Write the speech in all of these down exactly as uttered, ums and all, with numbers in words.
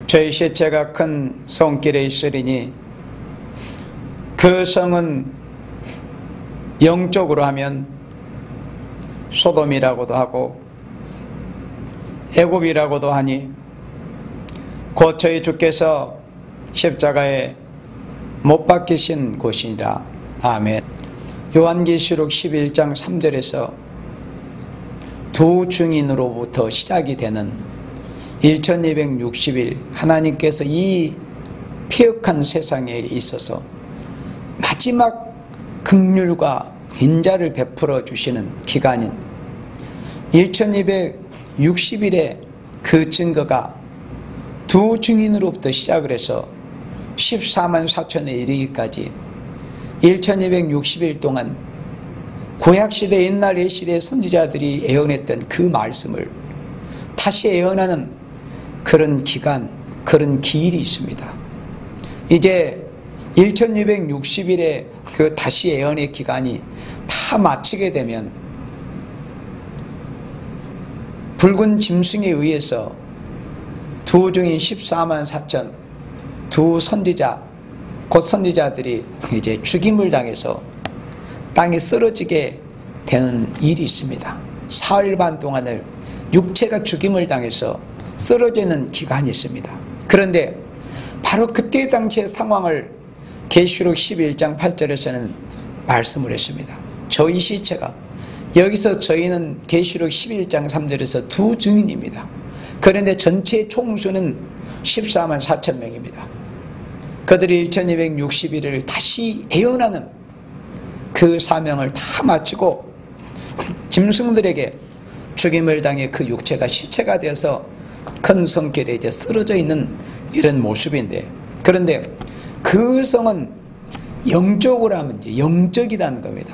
저희 시체가 큰 손길에 있으리니 그 성은 영적으로 하면 소돔이라고도 하고 애굽이라고도 하니 곧 저희 주께서 십자가에 못 박히신 곳이니라. 아멘. 요한계시록 십일 장 삼 절에서 두 증인으로부터 시작이 되는 천이백육십 일 하나님께서 이 폐역한 세상에 있어서 마지막 긍휼과 인자를 베풀어 주시는 기간인 천이백육십 일의 그 증거가 두 증인으로부터 시작을 해서 십사만 사천에 이르기까지 천이백육십 일 동안 구약시대 옛날 옛시대 선지자들이 예언했던 그 말씀을 다시 예언하는 그런 기간, 그런 기일이 있습니다. 이제 천이백육십 일의 그 다시 예언의 기간이 다 마치게 되면 붉은 짐승에 의해서 두 증인 십사만 사천 두 선지자, 곧 선지자들이 이제 죽임을 당해서 땅에 쓰러지게 되는 일이 있습니다. 사흘 반 동안을 육체가 죽임을 당해서 쓰러지는 기간이 있습니다. 그런데 바로 그때 당시의 상황을 계시록 십일 장 팔 절에서는 말씀을 했습니다. 저희 시체가, 여기서 저희는 계시록 십일 장 삼 절에서 두 증인입니다. 그런데 전체 총수는 십사만 사천 명입니다. 그들이 천이백육십 일을 다시 예언하는 그 사명을 다 마치고 짐승들에게 죽임을 당해 그 육체가 시체가 되어서 큰 성길에 이제 쓰러져 있는 이런 모습인데, 그런데 그 성은 영적으로 하면 이제 영적이라는 겁니다.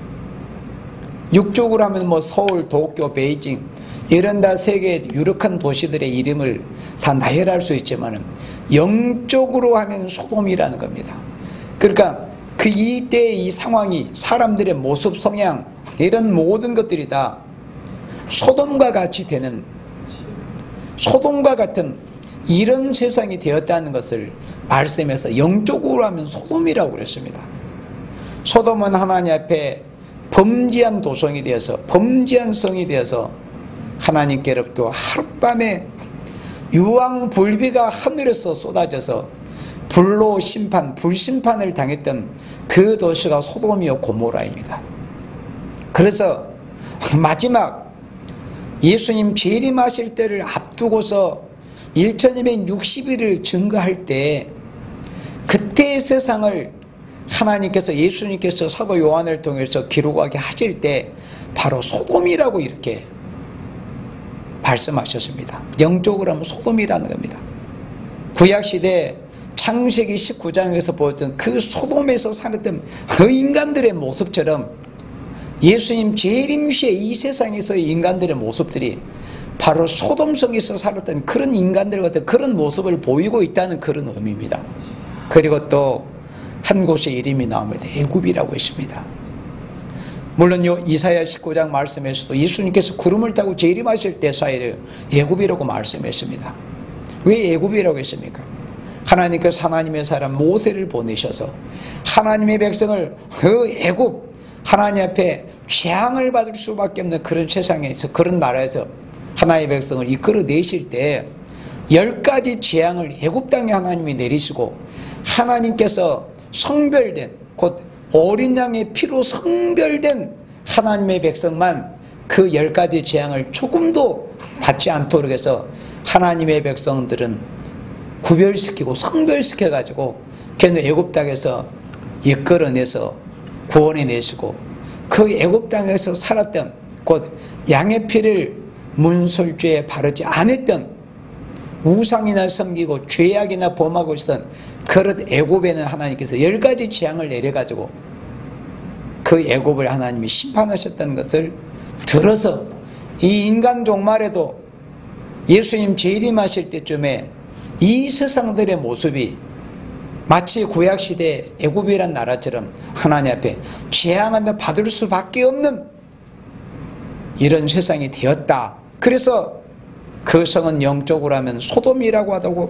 육적으로 하면 뭐 서울, 도쿄, 베이징 이런 다 세계 유력한 도시들의 이름을 다 나열할 수 있지만 영적으로 하면 소돔이라는 겁니다. 그러니까 그 이때 이 상황이 사람들의 모습, 성향 이런 모든 것들이 다 소돔과 같이 되는, 소돔과 같은 이런 세상이 되었다는 것을 말씀해서 영적으로 하면 소돔이라고 그랬습니다. 소돔은 하나님 앞에 범죄한 도성이 되어서, 범죄한 성이 되어서 하나님께로부터 하룻밤에 유황불비가 하늘에서 쏟아져서 불로 심판, 불심판을 당했던 그 도시가 소돔이요 고모라입니다. 그래서 마지막 예수님 재림하실 때를 앞두고서 천이백육십 일을 증거할 때 그때의 세상을 하나님께서, 예수님께서 사도 요한을 통해서 기록하게 하실 때 바로 소돔이라고 이렇게 말씀하셨습니다. 영적으로 하면 소돔이라는 겁니다. 구약시대 창세기 십구 장에서 보였던 그 소돔에서 살았던 그 인간들의 모습처럼 예수님 재림시에 이 세상에서의 인간들의 모습들이 바로 소돔성에서 살았던 그런 인간들 같은 그런 모습을 보이고 있다는 그런 의미입니다. 그리고 또 한 곳의 이름이 나옵니다. 애굽이라고 했습니다. 물론 요 이사야 십구 장 말씀에서도 예수님께서 구름을 타고 재림하실 때 사이를 애굽이라고 말씀했습니다. 왜 애굽이라고 했습니까? 하나님께서 하나님의 사람 모세를 보내셔서 하나님의 백성을 그 애굽, 하나님 앞에 재앙을 받을 수밖에 없는 그런 세상에서, 그런 나라에서 하나님의 백성을 이끌어내실 때 열 가지 재앙을 애굽 땅에 하나님이 내리시고 하나님께서 성별된, 곧 어린 양의 피로 성별된 하나님의 백성만 그 열 가지 재앙을 조금도 받지 않도록 해서 하나님의 백성들은 구별시키고 성별시켜가지고 걔는 애굽 땅에서 이끌어내서 구원해 내시고 그 애굽 땅에서 살았던, 곧 양의 피를 문설주에 바르지 않았던, 우상이나 섬기고 죄악이나 범하고 있었던 그런 애굽에는 하나님께서 열 가지 재앙을 내려가지고 그 애굽을 하나님이 심판하셨다는 것을 들어서 이 인간 종말에도 예수님 재림하실 때쯤에 이 세상들의 모습이 마치 구약시대 애굽이란 나라처럼 하나님 앞에 재앙을 받을 수밖에 없는 이런 세상이 되었다. 그래서 그 성은 영적으로 하면 소돔이라고 하다고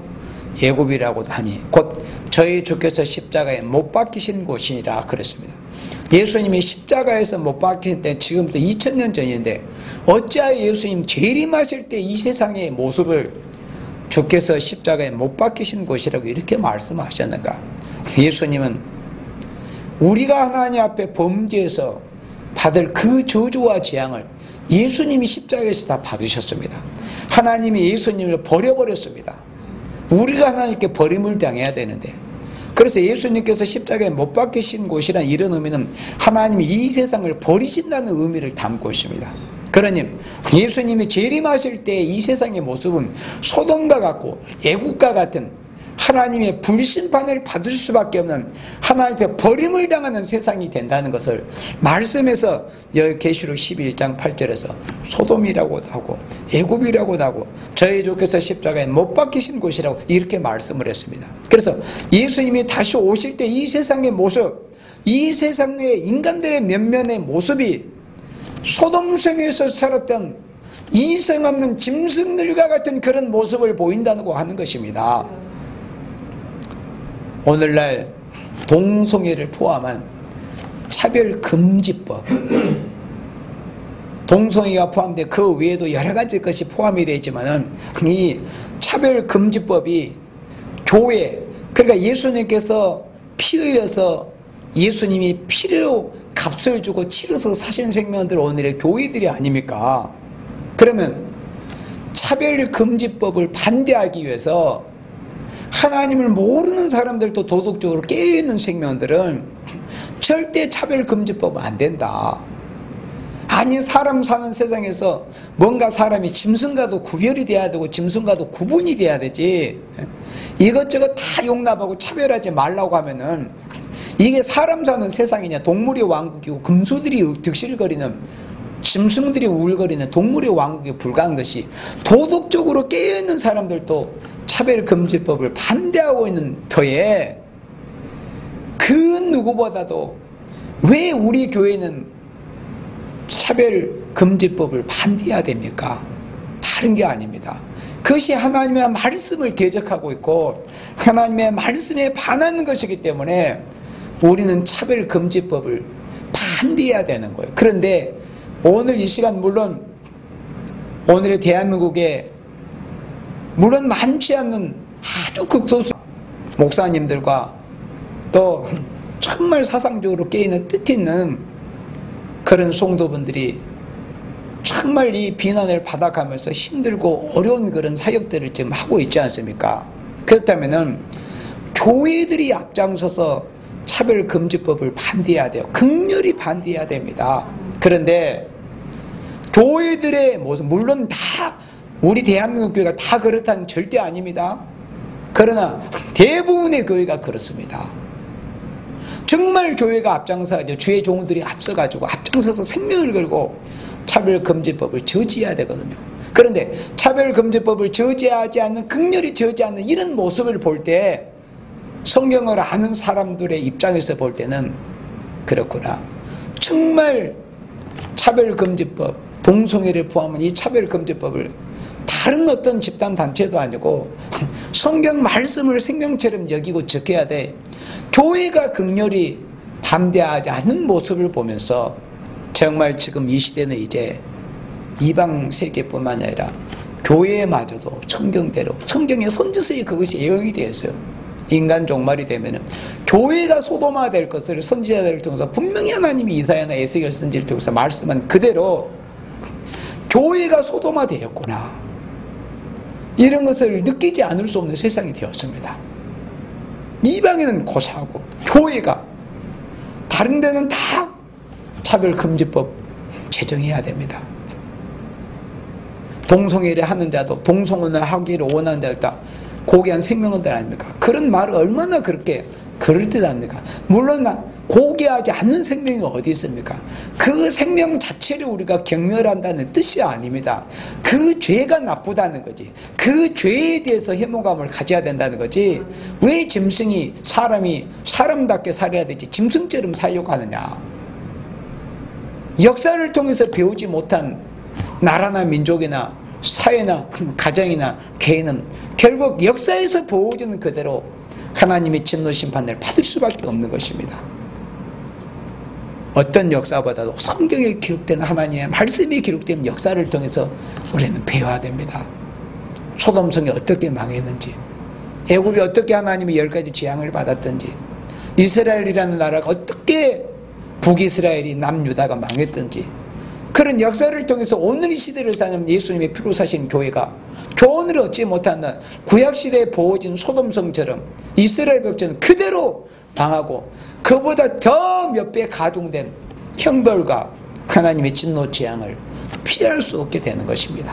애굽이라고도 하니 곧 저희 주께서 십자가에 못 박히신 곳이라 그랬습니다. 예수님이 십자가에서 못 박히실 때 지금부터 이천 년 전인데 어찌하여 예수님 재림하실 때 이 세상의 모습을 주께서 십자가에 못 박히신 곳이라고 이렇게 말씀하셨는가? 예수님은 우리가 하나님 앞에 범죄해서 받을 그 저주와 재앙을 예수님이 십자가에서 다 받으셨습니다. 하나님이 예수님을 버려버렸습니다. 우리가 하나님께 버림을 당해야 되는데, 그래서 예수님께서 십자가에 못 박히신 곳이란 이런 의미는 하나님이 이 세상을 버리신다는 의미를 담고 있습니다. 그러니 예수님이 재림하실 때 이 세상의 모습은 소돔과 같고 애국과 같은 하나님의 불심판을 받을 수밖에 없는 하나님 앞에 버림을 당하는 세상이 된다는 것을 말씀에서 계시록 십일 장 팔 절에서 소돔이라고도 하고 애굽이라고도 하고 저희 주께서 십자가에 못 박히신 곳이라고 이렇게 말씀을 했습니다. 그래서 예수님이 다시 오실 때 이 세상의 모습, 이 세상의 인간들의 면면의 모습이 소돔성에서 살았던 이성 없는 짐승들과 같은 그런 모습을 보인다고 하는 것입니다. 오늘날 동성애를 포함한 차별금지법, 동성애가 포함된 그 외에도 여러 가지 것이 포함이 되어 있지만 이 차별금지법이 교회, 그러니까 예수님께서 피 흘려서 예수님이 피로 값을 주고 치러서 사신 생명들 오늘의 교회들이 아닙니까? 그러면 차별금지법을 반대하기 위해서 하나님을 모르는 사람들도 도덕적으로 깨어있는 생명들은 절대 차별금지법은 안 된다. 아니, 사람 사는 세상에서 뭔가 사람이 짐승과도 구별이 돼야 되고 짐승과도 구분이 돼야 되지, 이것저것 다 용납하고 차별하지 말라고 하면은 이게 사람 사는 세상이냐, 동물의 왕국이고 금수들이 득실거리는, 짐승들이 우울거리는 동물의 왕국에 불과한 것이, 도덕적으로 깨어있는 사람들도 차별금지법을 반대하고 있는 터에 그 누구보다도 왜 우리 교회는 차별금지법을 반대해야 됩니까? 다른 게 아닙니다. 그것이 하나님의 말씀을 대적하고 있고 하나님의 말씀에 반하는 것이기 때문에 우리는 차별금지법을 반대해야 되는 거예요. 그런데 오늘 이 시간, 물론 오늘의 대한민국에 물론 많지 않는 아주 극소수 목사님들과 또 정말 사상적으로 깨어있는 뜻 있는 그런 성도분들이 정말 이 비난을 받아가면서 힘들고 어려운 그런 사역들을 지금 하고 있지 않습니까? 그렇다면은 교회들이 앞장서서 차별금지법을 반대해야 돼요. 극렬히 반대해야 됩니다. 그런데 교회들의 모습, 물론 다 우리 대한민국 교회가 다 그렇다는 절대 아닙니다. 그러나 대부분의 교회가 그렇습니다. 정말 교회가 앞장서가지고 주의 종들이 앞서가지고 앞장서서 생명을 걸고 차별금지법을 저지해야 되거든요. 그런데 차별금지법을 저지하지 않는, 극렬히 저지하는 이런 모습을 볼 때 성경을 아는 사람들의 입장에서 볼 때는 그렇구나, 정말 차별금지법, 동성애를 포함한 이 차별금지법을 다른 어떤 집단단체도 아니고 성경 말씀을 생명처럼 여기고 지켜야 돼. 교회가 극렬히 반대하지 않는 모습을 보면서 정말 지금 이 시대는 이제 이방 세계뿐만 아니라 교회마저도 성경대로, 성경의 선지서에 그것이 예언이 되어 있어요. 인간 종말이 되면은 교회가 소돔화 될 것을 선지자들을 통해서 분명히 하나님이 이사야나 에스겔 선지를 통해서 말씀한 그대로 교회가 소돔화 되었구나, 이런 것을 느끼지 않을 수 없는 세상이 되었습니다. 이방에는 고사하고 교회가, 다른 데는 다 차별금지법 제정해야 됩니다. 동성애를 하는 자도, 동성혼을 하기를 원하는 자도 다 고귀한 생명들 아닙니까? 그런 말을 얼마나 그렇게 그럴듯합니까? 물론 고귀하지 않는 생명이 어디 있습니까? 그 생명 자체를 우리가 경멸한다는 뜻이 아닙니다. 그 죄가 나쁘다는 거지. 그 죄에 대해서 혐오감을 가져야 된다는 거지. 왜 짐승이, 사람이 사람답게 살아야 되지 짐승처럼 살려고 하느냐. 역사를 통해서 배우지 못한 나라나 민족이나 사회나 가정이나 개인은 결국 역사에서 보여주는 그대로 하나님의 진노 심판을 받을 수밖에 없는 것입니다. 어떤 역사보다도 성경에 기록된 하나님의 말씀이 기록된 역사를 통해서 우리는 배워야 됩니다. 소돔성이 어떻게 망했는지, 애굽이 어떻게 하나님의 열 가지 재앙을 받았던지, 이스라엘이라는 나라가 어떻게 북이스라엘이 남유다가 망했던지, 그런 역사를 통해서 오늘 이 시대를 사는 예수님의 피로 사신 교회가 교훈을 얻지 못한다. 구약시대에 보여진 소돔성처럼 이스라엘 백성은 그대로 망하고 그보다 더 몇 배 가중된 형벌과 하나님의 진노 재앙을 피할 수 없게 되는 것입니다.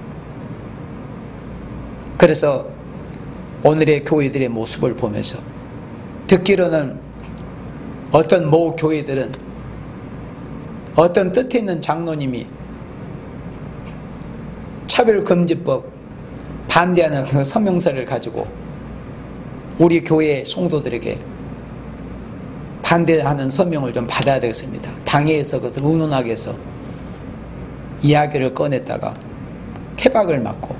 그래서 오늘의 교회들의 모습을 보면서 듣기로는 어떤 모 교회들은 어떤 뜻 있는 장로님이 차별금지법 반대하는 그 서명서를 가지고 우리 교회 성도들에게 반대하는 서명을 좀 받아야 되겠습니다. 당회에서 그것을 의논하게 해서 이야기를 꺼냈다가 태박을 맞고,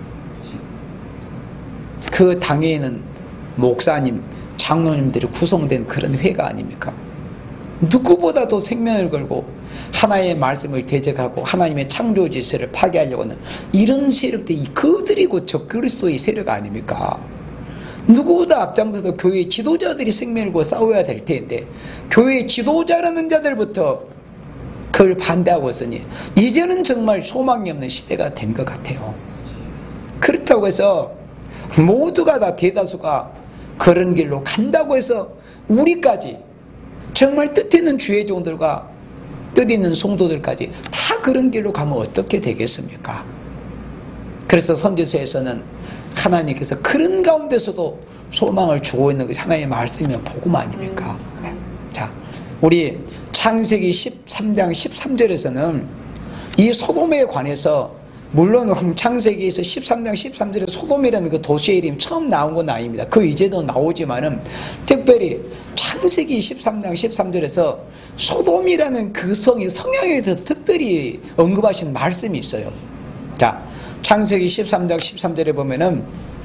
그 당회에는 목사님, 장로님들이 구성된 그런 회가 아닙니까? 누구보다도 생명을 걸고 하나님의 말씀을 대적하고 하나님의 창조 질서를 파괴하려고 하는 이런 세력들이 그들이 곧 적그리스도의 세력 아닙니까? 누구보다 앞장서서 교회의 지도자들이 생명을 걸고 싸워야 될 텐데 교회의 지도자라는 자들부터 그걸 반대하고 있으니 이제는 정말 소망이 없는 시대가 된 것 같아요. 그렇다고 해서 모두가 다 대다수가 그런 길로 간다고 해서 우리까지 정말 뜻 있는 주의 종들과 뜻 있는 성도들까지 다 그런 길로 가면 어떻게 되겠습니까? 그래서 선지서에서는 하나님께서 그런 가운데서도 소망을 주고 있는 것이 하나님의 말씀이면 복음 아닙니까? 자, 우리 창세기 십삼 장 십삼 절에서는 이 소돔에 관해서, 물론 창세기에서 십삼 장 십삼 절에 소돔이라는 그 도시의 이름이 처음 나온 건 아닙니다. 그 이제도 나오지만은 특별히 창세기 십삼 장 십삼 절에서 소돔이라는 그 성의 성향에 대해서 특별히 언급하신 말씀이 있어요. 자, 창세기 십삼 장 십삼 절에 보면은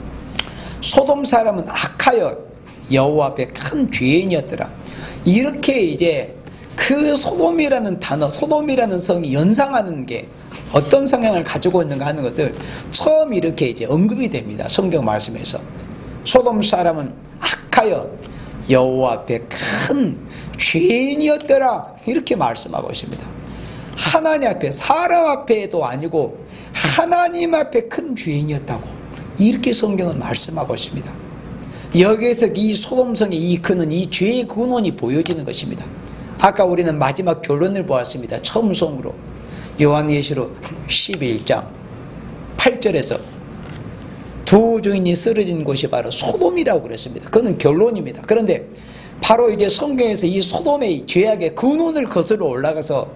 소돔 사람은 악하여 여호와 앞에 큰 죄인이었더라. 이렇게 이제 그 소돔이라는 단어, 소돔이라는 성이 연상하는 게 어떤 성향을 가지고 있는가 하는 것을 처음 이렇게 이제 언급이 됩니다. 성경 말씀에서. 소돔 사람은 악하여 여호와 앞에 큰 죄인이었더라. 이렇게 말씀하고 있습니다. 하나님 앞에, 사람 앞에도 아니고 하나님 앞에 큰 죄인이었다고 이렇게 성경은 말씀하고 있습니다. 여기에서 이 소돔성의 이 근원, 이 죄의 근원이 보여지는 것입니다. 아까 우리는 마지막 결론을 보았습니다. 처음 성으로 요한계시록 십일 장 팔 절에서 두 주인이 쓰러진 곳이 바로 소돔이라고 그랬습니다. 그건 결론입니다. 그런데 바로 이제 성경에서 이 소돔의 죄악의 근원을 거슬러 올라가서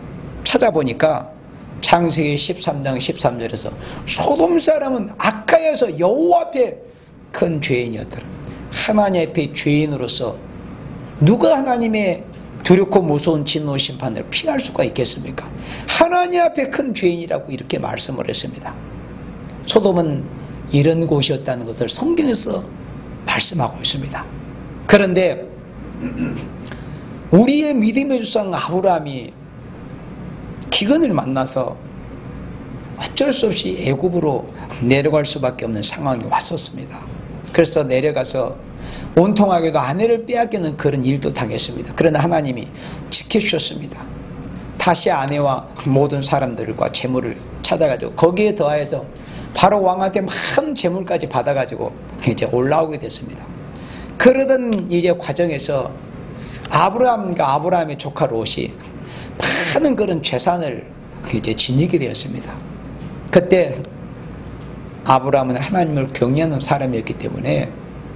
찾아보니까 창세기 십삼 장 십삼 절에서 소돔 사람은 악하여서 여호와 앞에 큰 죄인이었더라. 하나님 앞에 죄인으로서 누가 하나님의 두렵고 무서운 진노 심판을 피할 수가 있겠습니까? 하나님 앞에 큰 죄인이라고 이렇게 말씀을 했습니다. 소돔은 이런 곳이었다는 것을 성경에서 말씀하고 있습니다. 그런데 우리의 믿음의 조상 아브라함이 기근을 만나서 어쩔 수 없이 애굽으로 내려갈 수밖에 없는 상황이 왔었습니다. 그래서 내려가서 온통하게도 아내를 빼앗기는 그런 일도 당했습니다. 그러나 하나님이 지켜주셨습니다. 다시 아내와 모든 사람들과 재물을 찾아가지고 거기에 더하여서 바로 왕한테 많은 재물까지 받아가지고 이제 올라오게 됐습니다. 그러던 이제 과정에서 아브라함과 아브라함의 조카 롯이 많은 그런 재산을 이제 지니게 되었습니다. 그때 아브라함은 하나님을 경외하는 사람이었기 때문에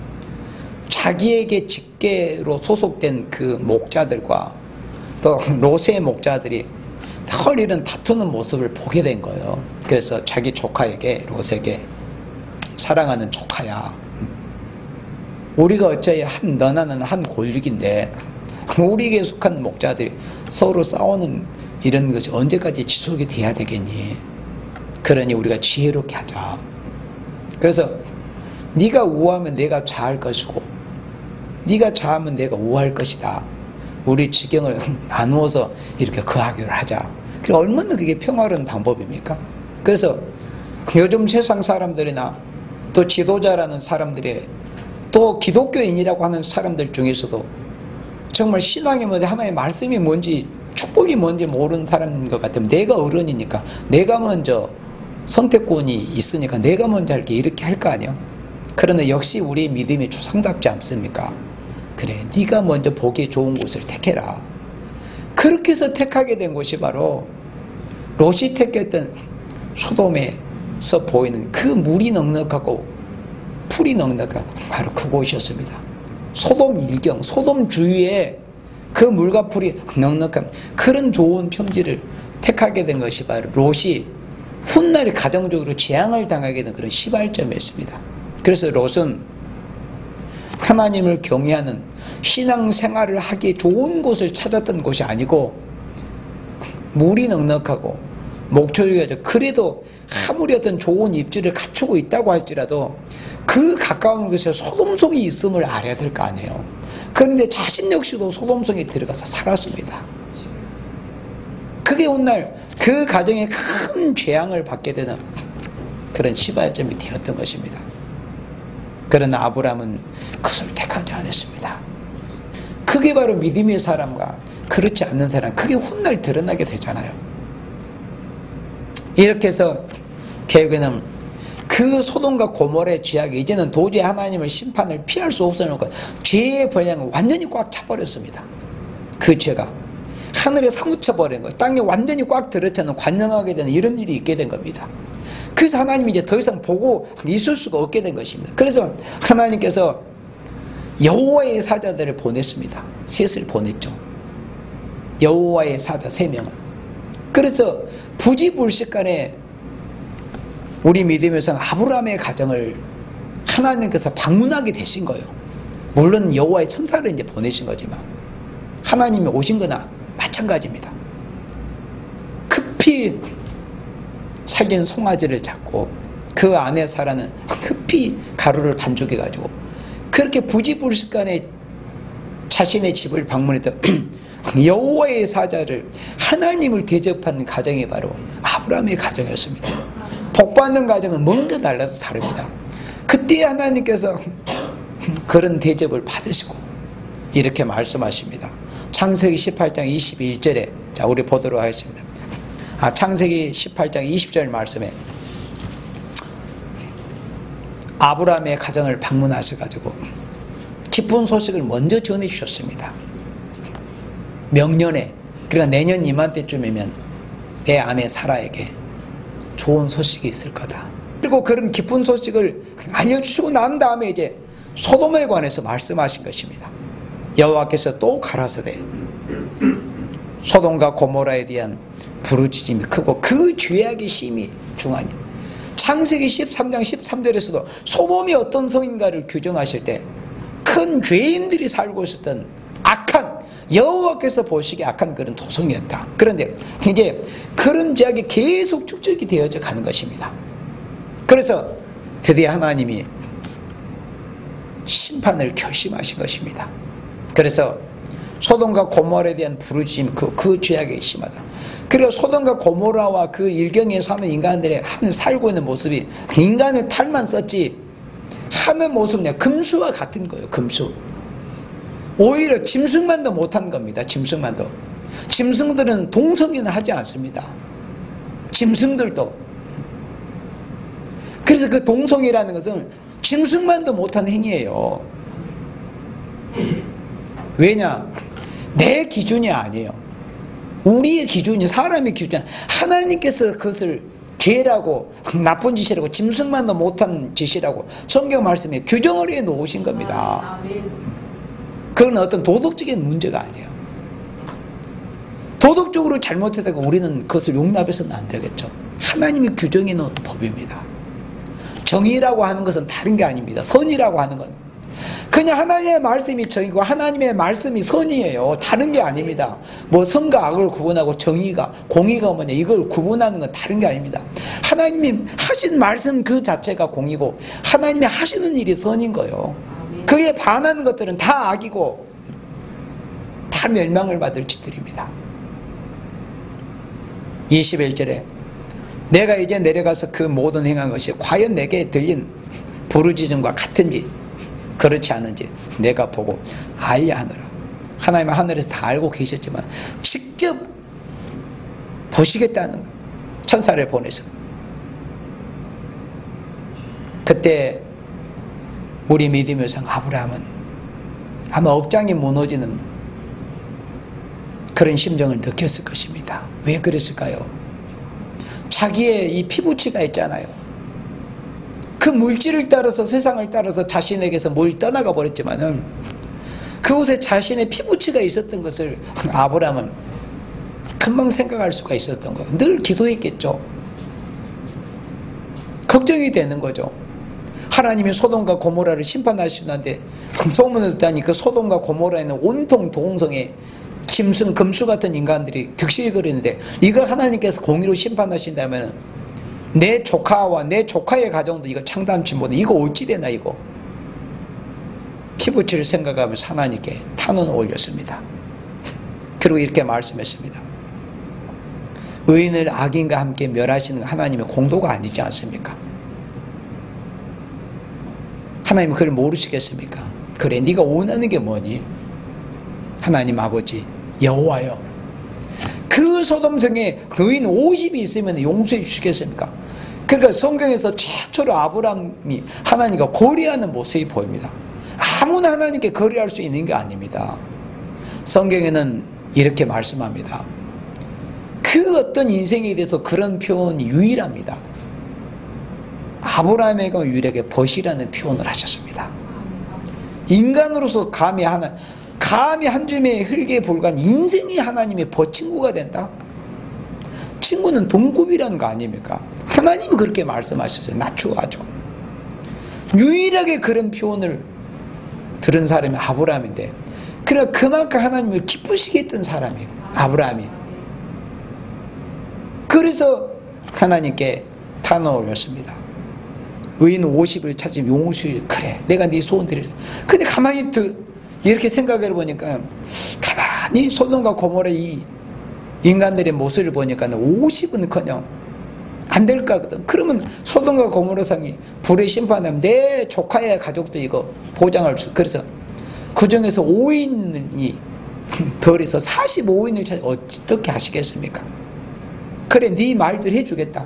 자기에게 직계로 소속된 그 목자들과 또 롯의 목자들이 헐리는 다투는 모습을 보게 된 거예요. 그래서 자기 조카에게, 롯에게, 사랑하는 조카야, 우리가 어찌 한 너나는 한 골육인데 우리에게 속한 목자들이 서로 싸우는 이런 것이 언제까지 지속이 돼야 되겠니? 그러니 우리가 지혜롭게 하자. 그래서 네가 우하면 내가 좌할 것이고 네가 좌하면 내가 우할 것이다. 우리 지경을 나누어서 이렇게 거하기를 하자. 얼마나 그게 평화로운 방법입니까? 그래서 요즘 세상 사람들이나 또 지도자라는 사람들이 또 기독교인이라고 하는 사람들 중에서도 정말 신앙이 뭔지 하나의 말씀이 뭔지 축복이 뭔지 모르는 사람인 것 같으면 내가 어른이니까 내가 먼저 선택권이 있으니까 내가 먼저 할게 이렇게 할 거 아니에요. 그러나 역시 우리의 믿음이 조상답지 않습니까? 그래, 네가 먼저 보기 좋은 곳을 택해라. 그렇게 해서 택하게 된 곳이 바로 롯이 택했던 소돔에서 보이는 그 물이 넉넉하고 풀이 넉넉한 바로 그곳이었습니다. 소돔 일경, 소돔 주위에 그 물과 풀이 넉넉한 그런 좋은 평지를 택하게 된 것이 바로 롯이 훗날에 가정적으로 재앙을 당하게 된 그런 시발점이었습니다. 그래서 롯은 하나님을 경외하는 신앙생활을 하기 좋은 곳을 찾았던 곳이 아니고 물이 넉넉하고 목초지가 그래도 아무리 어떤 좋은 입지를 갖추고 있다고 할지라도 그 가까운 곳에 소돔성이 있음을 알아야 될 거 아니에요. 그런데 자신 역시도 소돔성에 들어가서 살았습니다. 그게 훗날 그 가정에 큰 재앙을 받게 되는 그런 시발점이 되었던 것입니다. 그러나 아브라함은 그것을 택하지 않았습니다. 그게 바로 믿음의 사람과 그렇지 않는 사람, 그게 훗날 드러나게 되잖아요. 이렇게 해서 결국에는 그 소돔과 고모라의 죄악이 이제는 도저히 하나님의 심판을 피할 수 없어놓고 죄의 분량을 완전히 꽉 차버렸습니다. 그 죄가 하늘에 사무쳐버린 거, 땅에 완전히 꽉 들어차는 관영하게 되는 이런 일이 있게 된 겁니다. 그래서 하나님이 이제 더 이상 보고 있을 수가 없게 된 것입니다. 그래서 하나님께서 여호와의 사자들을 보냈습니다. 셋을 보냈죠. 여호와의 사자 세 명을. 그래서 부지불식간에 우리 믿음에서는 아브라함의 가정을 하나님께서 방문하게 되신 거예요. 물론 여호와의 천사를 이제 보내신 거지만 하나님이 오신 거나 마찬가지입니다. 급히 살긴 송아지를 잡고 그 안에 살아는 급히 가루를 반죽해 가지고 그렇게 부지불식간에 자신의 집을 방문했던 여호와의 사자를 하나님을 대접하는 가정이 바로 아브라함의 가정이었습니다. 복받는 가정은 뭔가 달라도 다릅니다. 그때 하나님께서 그런 대접을 받으시고 이렇게 말씀하십니다. 창세기 십팔 장 이십일 절에 자 우리 보도록 하겠습니다. 아, 창세기 십팔 장 이십 절 말씀에 아브라함의 가정을 방문하셔가지고 기쁜 소식을 먼저 전해주셨습니다. 명년에, 그러니까 내년 이맘때쯤이면 내 아내 사라에게 좋은 소식이 있을 거다. 그리고 그런 기쁜 소식을 알려주시고 난 다음에 이제 소돔에 관해서 말씀하신 것입니다. 여호와께서 또 가라사대 소돔과 고모라에 대한 부르짖음이 크고 그 죄악이 심히 중하니. 창세기 십삼 장 십삼 절에서도 소돔이 어떤 성인가를 규정하실 때 큰 죄인들이 살고 있었던 악한, 여호와께서 보시기에 악한 그런 도성이었다. 그런데 이제 그런 죄악이 계속 축적이 되어져 가는 것입니다. 그래서 드디어 하나님이 심판을 결심하신 것입니다. 그래서 소돔과 고모라에 대한 부르짖음, 그, 그 죄악이 심하다. 그리고 소돔과 고모라와 그 일경에 사는 인간들의 한 살고 있는 모습이 인간의 탈만 썼지 하는 모습은 그냥 금수와 같은 거예요. 금수. 오히려 짐승만도 못한 겁니다. 짐승만도. 짐승들은 동성애는 하지 않습니다. 짐승들도. 그래서 그 동성애라는 것은 짐승만도 못한 행위예요. 왜냐? 내 기준이 아니에요. 우리의 기준이, 사람의 기준이, 하나님께서 그것을 죄라고, 나쁜 짓이라고, 짐승만도 못한 짓이라고 성경 말씀에 규정을 해 놓으신 겁니다. 그건 어떤 도덕적인 문제가 아니에요. 도덕적으로 잘못했다고 우리는 그것을 용납해서는 안 되겠죠. 하나님이 규정해 놓은 법입니다. 정의라고 하는 것은 다른 게 아닙니다. 선이라고 하는 건 그냥 하나님의 말씀이 정이고 하나님의 말씀이 선이에요. 다른 게 아닙니다. 뭐 선과 악을 구분하고 정의가 공의가 뭐냐 이걸 구분하는 건 다른 게 아닙니다. 하나님이 하신 말씀 그 자체가 공이고 하나님이 하시는 일이 선인 거예요. 그에 반하는 것들은 다 악이고 다 멸망을 받을 짓들입니다. 이십일 절에 내가 이제 내려가서 그 모든 행한 것이 과연 내게 들린 부르짖음과 같은지 그렇지 않은지 내가 보고 알야 하노라. 하나님은 하늘에서 다 알고 계셨지만 직접 보시겠다는 거예요. 천사를 보내서. 그때 우리 믿음의 성 아브라함은 아마 억장이 무너지는 그런 심정을 느꼈을 것입니다. 왜 그랬을까요? 자기의 이 피부치가 있잖아요. 그 물질을 따라서 세상을 따라서 자신에게서 멀리 떠나가 버렸지만은 그곳에 자신의 피부치가 있었던 것을 아브라함은 금방 생각할 수가 있었던 거예요. 늘 기도했겠죠. 걱정이 되는 거죠. 하나님이 소돔과 고모라를 심판하시는데 소문을 듣다니 그 소돔과 고모라에는 온통 동성애 짐승 금수 같은 인간들이 득실거리는데 이거 하나님께서 공의로 심판하신다면 내 조카와 내 조카의 가정도 이거 창담치 못해. 이거 어찌 되나 이거. 피부치를 생각하면서 하나님께 탄원을 올렸습니다. 그리고 이렇게 말씀했습니다. 의인을 악인과 함께 멸하시는 하나님의 공도가 아니지 않습니까? 하나님은 그걸 모르시겠습니까? 그래 네가 원하는 게 뭐니? 하나님 아버지 여호와여, 그 소돔성에 의인 오십이 있으면 용서해 주시겠습니까? 그러니까 성경에서 최초로 아브라함이 하나님과 거래하는 모습이 보입니다. 아무나 하나님께 거래할 수 있는 게 아닙니다. 성경에는 이렇게 말씀합니다. 그 어떤 인생에 대해서 그런 표현이 유일합니다. 아브라함에게 유일하게 벗이라는 표현을 하셨습니다. 인간으로서 감히 하나 감히 한 줌의 흙에 불과한 인생이 하나님의 벗친구가 된다? 친구는 동급이라는 거 아닙니까? 하나님이 그렇게 말씀하셨어요. 낮추어가지고. 유일하게 그런 표현을 들은 사람이 아브라함인데, 그러나 그만큼 하나님을 기쁘시게 했던 사람이에요. 아브라함이. 그래서 하나님께 탄원을 올렸습니다. 의인 오십을 찾으면 용수일. 그래 내가 네 소원 드리려. 근데 가만히 드, 이렇게 생각해 보니까 가만히 소돔과 고모라 이 인간들의 모습을 보니까 오십은커녕 안 될까 하거든. 그러면 소돔과 고모라 상이 불의 심판하면 내 조카의 가족도 이거 보장할 수. 그래서 그 중에서 오인이 덜해서 사십오인을 찾아 어떻게 하시겠습니까? 그래 네 말들 해주겠다.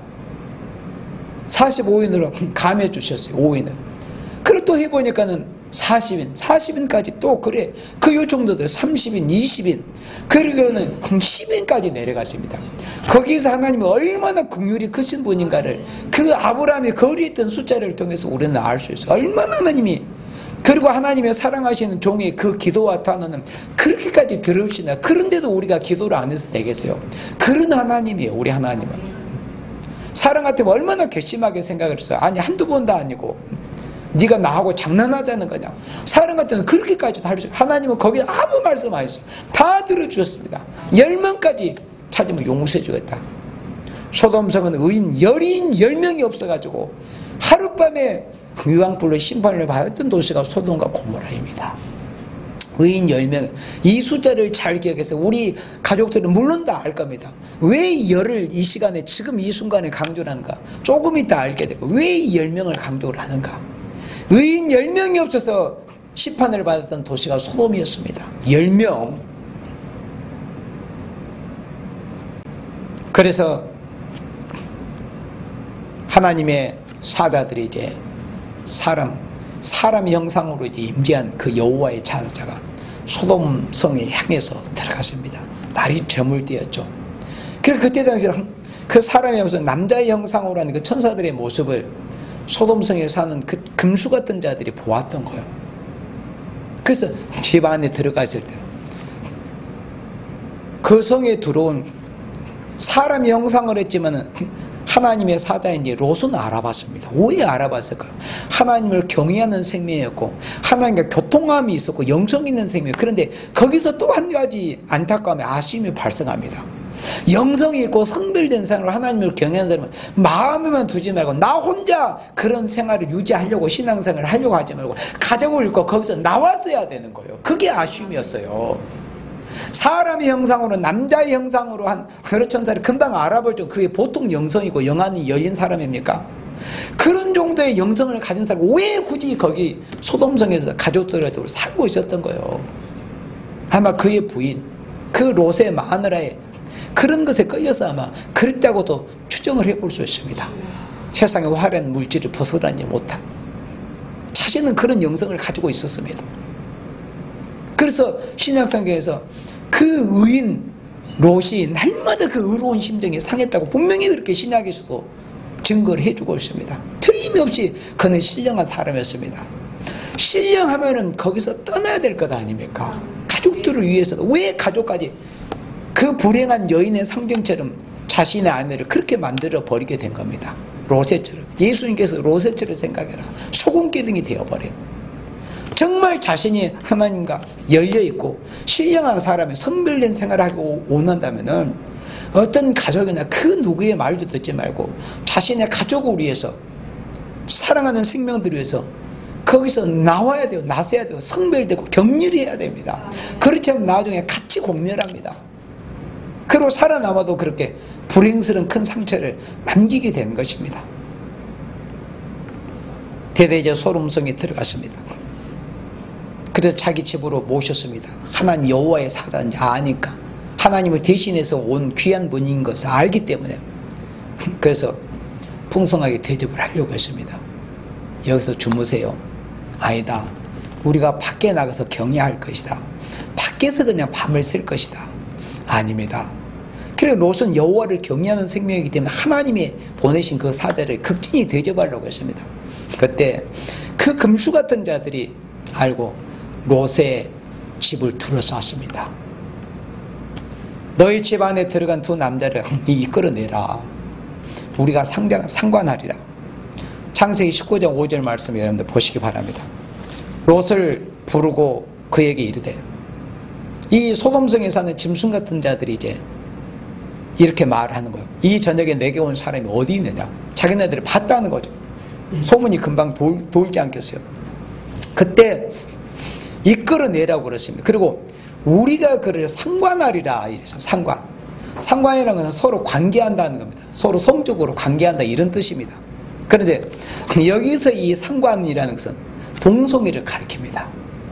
사십오인으로 감해 주셨어요. 오인을. 그리고 또 해보니까는 사십인, 사십인까지 또 그래. 그 요청도들 삼십인, 이십인, 그리고는 십인까지 내려갔습니다. 거기서 하나님이 얼마나 긍휼이 크신 분인가를 그 아브라함이 거리했던 숫자를 통해서 우리는 알 수 있어요. 얼마나 하나님이. 그리고 하나님의 사랑하시는 종의 그 기도와 탄원은 그렇게까지 들으시나. 그런데도 우리가 기도를 안 해서 되겠어요? 그런 하나님이에요. 우리 하나님은. 사랑 같으면 얼마나 괘씸하게 생각을 했어요. 아니 한두 번도 아니고 네가 나하고 장난하자는 거냐. 사람 같은 그렇게까지도 할 수. 하나님은 거기에 아무 말씀 안 했어요. 다 들어주셨습니다. 열명까지 찾으면 용서해 주겠다. 소돔성은 의인 열인 열명이 없어가지고 하룻밤에 유황불로 심판을 받았던 도시가 소돔과 고모라입니다. 의인 열명. 이 숫자를 잘 기억해서 우리 가족들은 물론 다 알 겁니다. 왜 열을 이 시간에 지금 이 순간에 강조를 하는가. 조금 이따 알게 되고 왜 이 열명을 강조를 하는가. 의인 열명이 없어서 심판을 받았던 도시가 소돔이었습니다. 열명. 그래서 하나님의 사자들이 이제 사람 사람 형상으로 이제 임재한 그 여호와의 사자가 소돔 성에 향해서 들어갔습니다. 날이 저물 때였죠. 그래서 그때 당시 그 사람의 형상, 남자의 형상으로 하는 그 천사들의 모습을 소돔성에 사는 그 금수 같은 자들이 보았던 거예요. 그래서 집 안에 들어갔을 때 그 성에 들어온 사람의 형상을 했지만은 하나님의 사자인지 롯은 알아봤습니다. 왜 알아봤을까요? 하나님을 경외하는 생명이었고 하나님과 교통함이 있었고 영성 있는 생명. 그런데 거기서 또 한 가지 안타까움의 아쉬움이 발생합니다. 영성이 있고 성별된 생활로 하나님을 경외하는 사람은 마음에만 두지 말고 나 혼자 그런 생활을 유지하려고 신앙생활을 하려고 하지 말고 가족을 잃고 거기서 나왔어야 되는 거예요. 그게 아쉬움이었어요. 사람의 형상으로 남자의 형상으로 한 여러 천사를 금방 알아보죠. 그게 보통 영성이고 영안이 열린 사람입니까? 그런 정도의 영성을 가진 사람 왜 굳이 거기 소돔성에서 가족들하고 살고 있었던 거예요. 아마 그의 부인 그 롯의 마누라의 그런 것에 끌려서 아마 그랬다고도 추정을 해볼 수 있습니다. 세상의 화려한 물질을 벗어나지 못한 자신은 그런 영성을 가지고 있었습니다. 그래서 신약성경에서 그 의인 롯이 날마다 그 의로운 심정이 상했다고 분명히 그렇게 신약에서도 증거를 해주고 있습니다. 틀림없이 그는 신령한 사람이었습니다. 신령하면은 거기서 떠나야 될 것 아닙니까? 가족들을 위해서도 왜 가족까지 그 불행한 여인의 상징처럼 자신의 아내를 그렇게 만들어 버리게 된 겁니다. 롯에처럼. 예수님께서 롯에처럼 생각해라. 소금기둥이 되어버려요. 정말 자신이 하나님과 열려있고 신령한 사람이 성별된 생활을 하고 원한다면 어떤 가족이나 그 누구의 말도 듣지 말고 자신의 가족을 위해서 사랑하는 생명들을 위해서 거기서 나와야 돼요. 나서야 돼요. 성별되고 격렬해야 됩니다. 그렇지 않으면 나중에 같이 공멸합니다. 그리고 살아남아도 그렇게 불행스러운 큰 상처를 남기게 되는 것입니다. 대대적 소름성에 들어갔습니다. 그래서 자기 집으로 모셨습니다. 하나님 여호와의 사자인지 아니까 하나님을 대신해서 온 귀한 분인 것을 알기 때문에 그래서 풍성하게 대접을 하려고 했습니다. 여기서 주무세요. 아니다. 우리가 밖에 나가서 경외할 것이다. 밖에서 그냥 밤을 샐 것이다. 아닙니다. 그리고 롯은 여호와를 경외하는 생명이기 때문에 하나님이 보내신 그 사자를 극진히 대접하려고 했습니다. 그때 그 금수 같은 자들이 알고 롯의 집을 둘러쌌습니다. 너희 집 안에 들어간 두 남자를 이끌어내라. 우리가 상관, 상관하리라. 창세기 십구 장 오 절 말씀 여러분들 보시기 바랍니다. 롯을 부르고 그에게 이르되 이 소돔성에 사는 짐승 같은 자들이 이제 이렇게 말하는 거예요. 이 저녁에 내게 온 사람이 어디 있느냐. 자기네들을 봤다는 거죠. 소문이 금방 돌, 돌지 않겠어요. 그때 이끌어내라고 그러십니다. 그리고 우리가 그를 상관하리라 이래서 상관. 상관이라는 것은 서로 관계한다는 겁니다. 서로 성적으로 관계한다 이런 뜻입니다. 그런데 여기서 이 상관이라는 것은 동성애를 가리킵니다.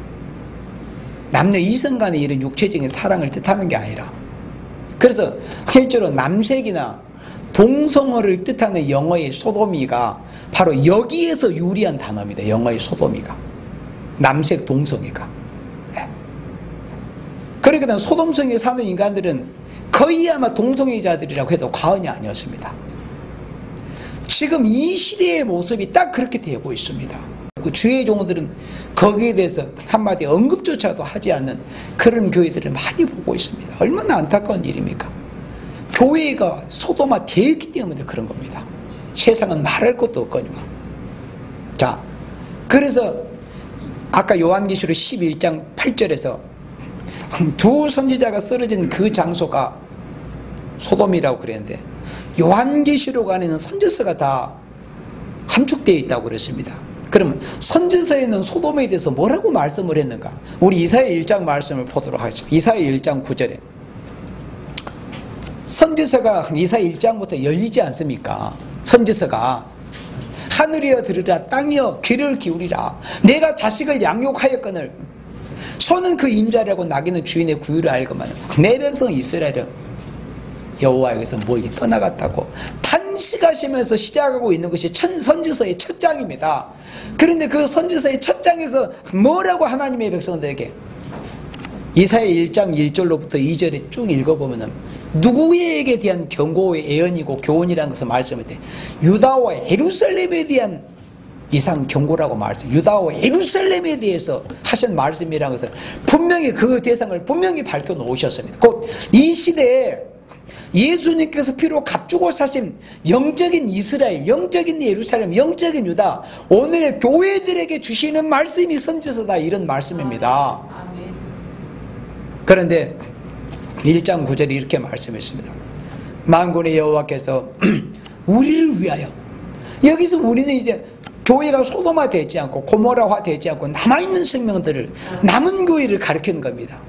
남녀 이성 간의 이런 육체적인 사랑을 뜻하는 게 아니라 그래서 실제로 남색이나 동성어를 뜻하는 영어의 소도미가 바로 여기에서 유리한 단어입니다. 영어의 소도미가 남색 동성애가. 그러니까 소돔성에 사는 인간들은 거의 아마 동성애자들이라고 해도 과언이 아니었습니다. 지금 이 시대의 모습이 딱 그렇게 되고 있습니다. 그 주의 종들은 거기에 대해서 한마디 언급조차도 하지 않는 그런 교회들을 많이 보고 있습니다. 얼마나 안타까운 일입니까? 교회가 소돔화 되었기 때문에 그런 겁니다. 세상은 말할 것도 없거니와. 자, 그래서 아까 요한계시록 십일 장 팔 절에서 두 선지자가 쓰러진 그 장소가 소돔이라고 그랬는데 요한계시록 안에는 선지서가 다 함축되어 있다고 그랬습니다. 그러면 선지서에는 소돔에 대해서 뭐라고 말씀을 했는가? 우리 이사야 일 장 말씀을 보도록 하겠습니다. 이사야 일 장 구 절에 선지서가 이사야 일 장부터 열리지 않습니까? 선지서가 하늘이여 들으라 땅이여 귀를 기울이라 내가 자식을 양육하였거늘 소는 그 임자라고 나귀는 주인의 구유를 알거만 내 백성 이스라엘은 여호와에게서 멀리 떠나갔다고 탄식하시면서 시작하고 있는 것이 첫 선지서의 첫 장입니다. 그런데 그 선지서의 첫 장에서 뭐라고 하나님의 백성들에게 이사야 일 장 일 절로부터 이 절에 쭉 읽어보면 누구에게 대한 경고의 예언이고 교훈이라는 것을 말씀할 때 유다와 예루살렘에 대한 이상 경고라고 말씀, 유다와 예루살렘에 대해서 하신 말씀이라는 것을 분명히 그 대상을 분명히 밝혀 놓으셨습니다. 곧 이 시대에 예수님께서 피로 값주고 사신 영적인 이스라엘, 영적인 예루살렘, 영적인 유다, 오늘의 교회들에게 주시는 말씀이 선지서다, 이런 말씀입니다. 그런데 일 장 구 절에 이렇게 말씀했습니다. 만군의 여호와께서 우리를 위하여, 여기서 우리는 이제 교회가 소돔화 되지 않고 고모라화 되지 않고 남아있는 생명들을, 남은 교회를 가리키는 겁니다.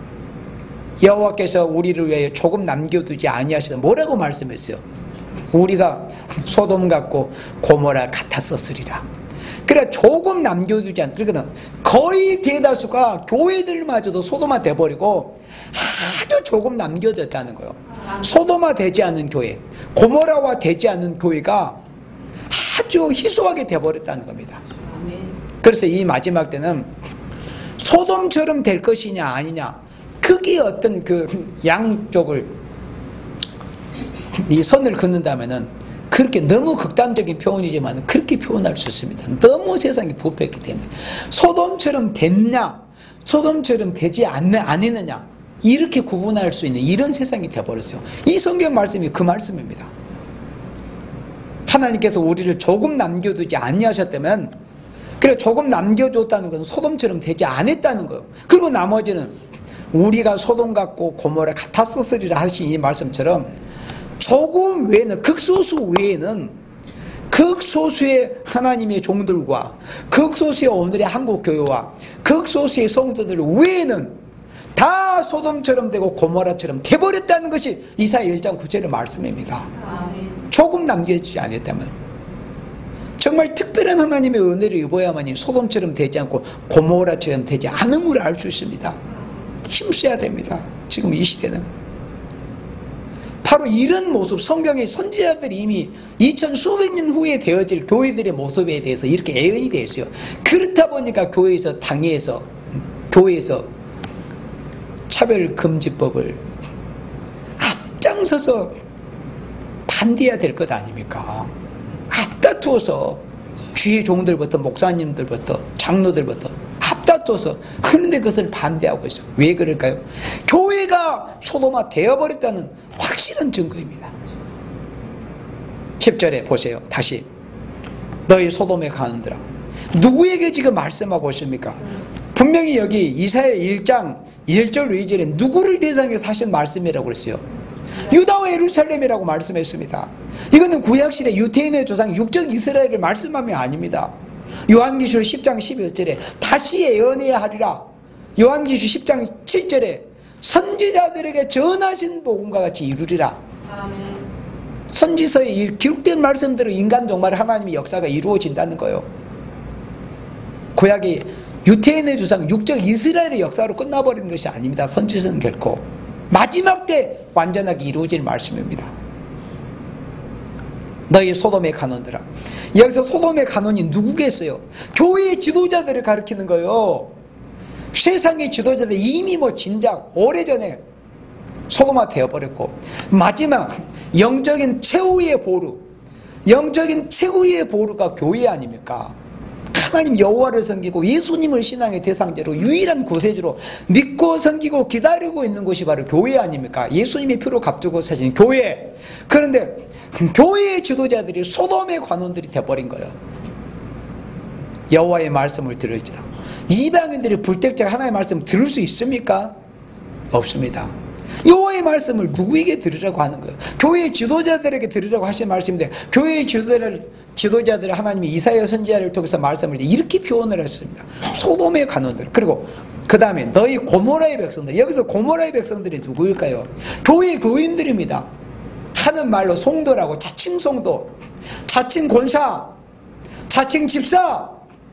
여호와께서 우리를 위하여 조금 남겨두지 아니하시다, 뭐라고 말씀했어요? 우리가 소돔 같고 고모라 같았었으리라. 그래, 조금 남겨두지 않, 그러니까 거의 대다수가 교회들마저도 소돔화 돼버리고 아주 조금 남겨졌다는 거예요. 소돔화 되지 않는 교회, 고모라화 되지 않는 교회가 아주 희소하게 돼버렸다는 겁니다. 그래서 이 마지막 때는 소돔처럼 될 것이냐 아니냐, 크게 어떤 그 양쪽을 이 선을 긋는다면은 그렇게 너무 극단적인 표현이지만 그렇게 표현할 수 있습니다. 너무 세상이 부패했기 때문에 소돔처럼 됐냐, 소돔처럼 되지 않느, 아니느냐, 이렇게 구분할 수 있는 이런 세상이 되어버렸어요. 이 성경 말씀이 그 말씀입니다. 하나님께서 우리를 조금 남겨두지 아니하셨다면, 그래, 조금 남겨줬다는 것은 소돔처럼 되지 않았다는 거예요. 그리고 나머지는 우리가 소돔 같고 고모라 같았었으리라 하신 이 말씀처럼 조금 외에는, 극소수 외에는, 극소수의 하나님의 종들과 극소수의 오늘의 한국교회와 극소수의 성도들 외에는 다 소돔처럼 되고 고모라처럼 돼버렸다는 것이 이사야 일 장 구 절의 말씀입니다. 조금 남겨지지 않았다면, 정말 특별한 하나님의 은혜를 입어야만이 소돔처럼 되지 않고 고모라처럼 되지 않음을 알 수 있습니다. 힘써야 됩니다. 지금 이 시대는 바로 이런 모습, 성경의 선지자들이 이미 이천 수백 년 후에 되어질 교회들의 모습에 대해서 이렇게 예언이 되어 있어요. 그렇다 보니까 교회에서, 당회에서, 교회에서 차별금지법을 앞장서서 반대해야 될 것 아닙니까? 앞다투어서 주의 종들부터 목사님들부터 장로들부터 앞다투어서, 그런데 그것을 반대하고 있어요. 왜 그럴까요? 교회가 소돔화 되어버렸다는 확실한 증거입니다. 십 절에 보세요. 다시, 너희 소돔에 가는들아. 누구에게 지금 말씀하고 있습니까? 분명히 여기 이사야 일 장 일 절 이 절에 누구를 대상해서 하신 말씀이라고 그랬어요? 유다와 예루살렘이라고 말씀했습니다. 이거는 구약시대 유태인의 조상 육적 이스라엘을 말씀함이 아닙니다. 요한계시록 십 장 십일 절에 다시 예언해야 하리라. 요한계시록 십 장 칠 절에 선지자들에게 전하신 복음과 같이 이루리라. 선지서에 기록된 말씀대로 인간 종말의 하나님의 역사가 이루어진다는 거예요. 구약이 유태인의 조상 육적 이스라엘의 역사로 끝나버리는 것이 아닙니다. 선지서는 결코 마지막 때 완전하게 이루어질 말씀입니다. 너희 소돔의 간원들아. 여기서 소돔의 간원이 누구겠어요? 교회의 지도자들을 가리키는 거예요. 세상의 지도자들 이미 뭐 진작 오래전에 소돔화 되어버렸고, 마지막 영적인 최후의 보루, 영적인 최후의 보루가 교회 아닙니까? 하나님 여호와를 섬기고 예수님을 신앙의 대상자로 유일한 구세주로 믿고 섬기고 기다리고 있는 곳이 바로 교회 아닙니까? 예수님의 피로 값주고 사신 교회. 그런데 교회의 지도자들이 소돔의 관원들이 되어버린 거예요. 여호와의 말씀을 들을지다. 이방인들이 불택자가 하나님의 말씀을 들을 수 있습니까? 없습니다. 여호와의 말씀을 누구에게 들으라고 하는 거예요? 교회의 지도자들에게 들으라고 하신 말씀인데, 교회의 지도자들, 지도자들을 하나님이 이사야 선지자를 통해서 말씀을 이렇게 표현을 했습니다. 소돔의 간원들. 그리고 그 다음에 너희 고모라의 백성들. 여기서 고모라의 백성들이 누구일까요? 교회 교인들입니다. 하는 말로 송도라고, 자칭 송도, 자칭 권사, 자칭 집사.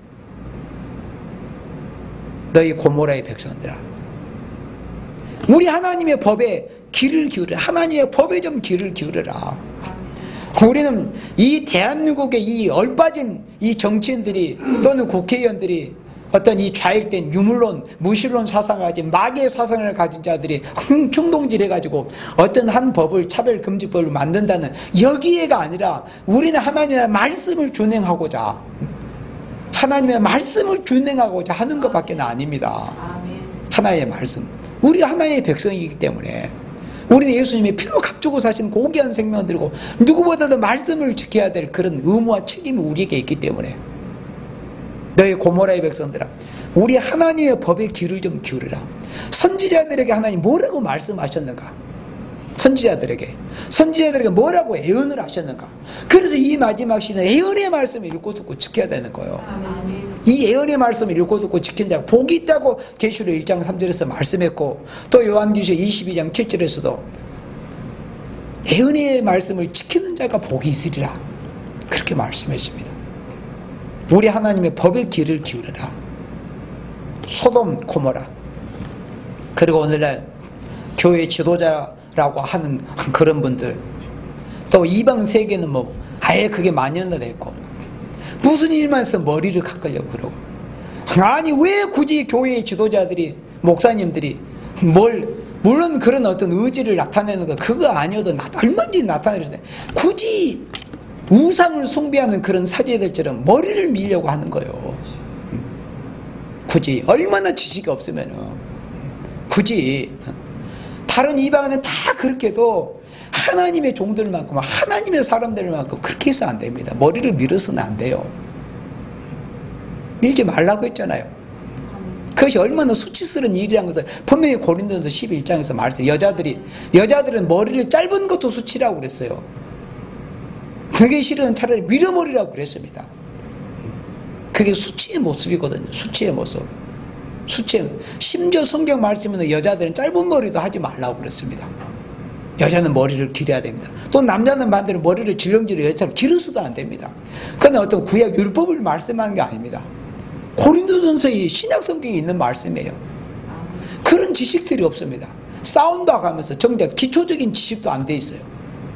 너희 고모라의 백성들아, 우리 하나님의 법에 귀를 기울여. 하나님의 법에 좀 귀를 기울여라. 우리는 이 대한민국의 이 얼빠진 이 정치인들이 또는 국회의원들이 어떤 이 좌익된 유물론, 무신론 사상을 가진 마귀의 사상을 가진 자들이 충동질해가지고 어떤 한 법을, 차별금지법을 만든다는 여기에가 아니라, 우리는 하나님의 말씀을 준행하고자, 하나님의 말씀을 준행하고자 하는 것밖에 아닙니다. 하나님의 말씀. 우리 하나의 백성이기 때문에 우리는 예수님의 피로 값주고 사신 고귀한 생명을 들고 누구보다도 말씀을 지켜야 될 그런 의무와 책임이 우리에게 있기 때문에 너희 고모라의 백성들아, 우리 하나님의 법에 귀를 좀 기울여라. 선지자들에게 하나님 뭐라고 말씀하셨는가? 선지자들에게 선지자들에게 뭐라고 예언을 하셨는가? 그래서 이 마지막 시대는 예언의 말씀을 읽고 듣고 지켜야 되는 거예요. 아멘. 이 예언의 말씀을 읽고 듣고 지킨 자가 복이 있다고 계시록 일 장 삼 절에서 말씀했고, 또 요한계시록 이십이 장 칠 절에서도 예언의 말씀을 지키는 자가 복이 있으리라 그렇게 말씀했습니다. 우리 하나님의 법에 귀를 기울여라. 소돔 고모라, 그리고 오늘날 교회 지도자라고 하는 그런 분들, 또 이방 세계는 뭐 아예 그게 만연화됐고 무슨 일만 해서 머리를 깎으려고 그러고, 아니 왜 굳이 교회의 지도자들이 목사님들이 뭘, 물론 그런 어떤 의지를 나타내는 거 그거 아니어도 나, 얼마든지 나타내줄 때 굳이 우상을 숭배하는 그런 사제들처럼 머리를 밀려고 하는 거예요. 굳이 얼마나 지식이 없으면 굳이 다른 이방은 다 그렇게도 하나님의 종들만큼 하나님의 사람들만큼 그렇게 해서 안 됩니다. 머리를 밀어서는 안 돼요. 밀지 말라고 했잖아요. 그것이 얼마나 수치스러운 일이라는 것을 분명히 고린도전서 십일 장에서 말했어요. 여자들이 여자들은 머리를 짧은 것도 수치라고 그랬어요. 그게 실은 차라리 밀어버리라고 그랬습니다. 그게 수치의 모습이거든요. 수치의 모습. 수치의, 심지어 성경 말씀에는 여자들은 짧은 머리도 하지 말라고 그랬습니다. 여자는 머리를 길어야 됩니다. 또 남자는 반대로 머리를 질렁질렁 여자처럼 기르서도 안 됩니다. 그건 어떤 구약 율법을 말씀하는 게 아닙니다. 고린도전서의 신약 성경에 있는 말씀이에요. 그런 지식들이 없습니다. 싸운다 하면서 정작 기초적인 지식도 안 돼 있어요.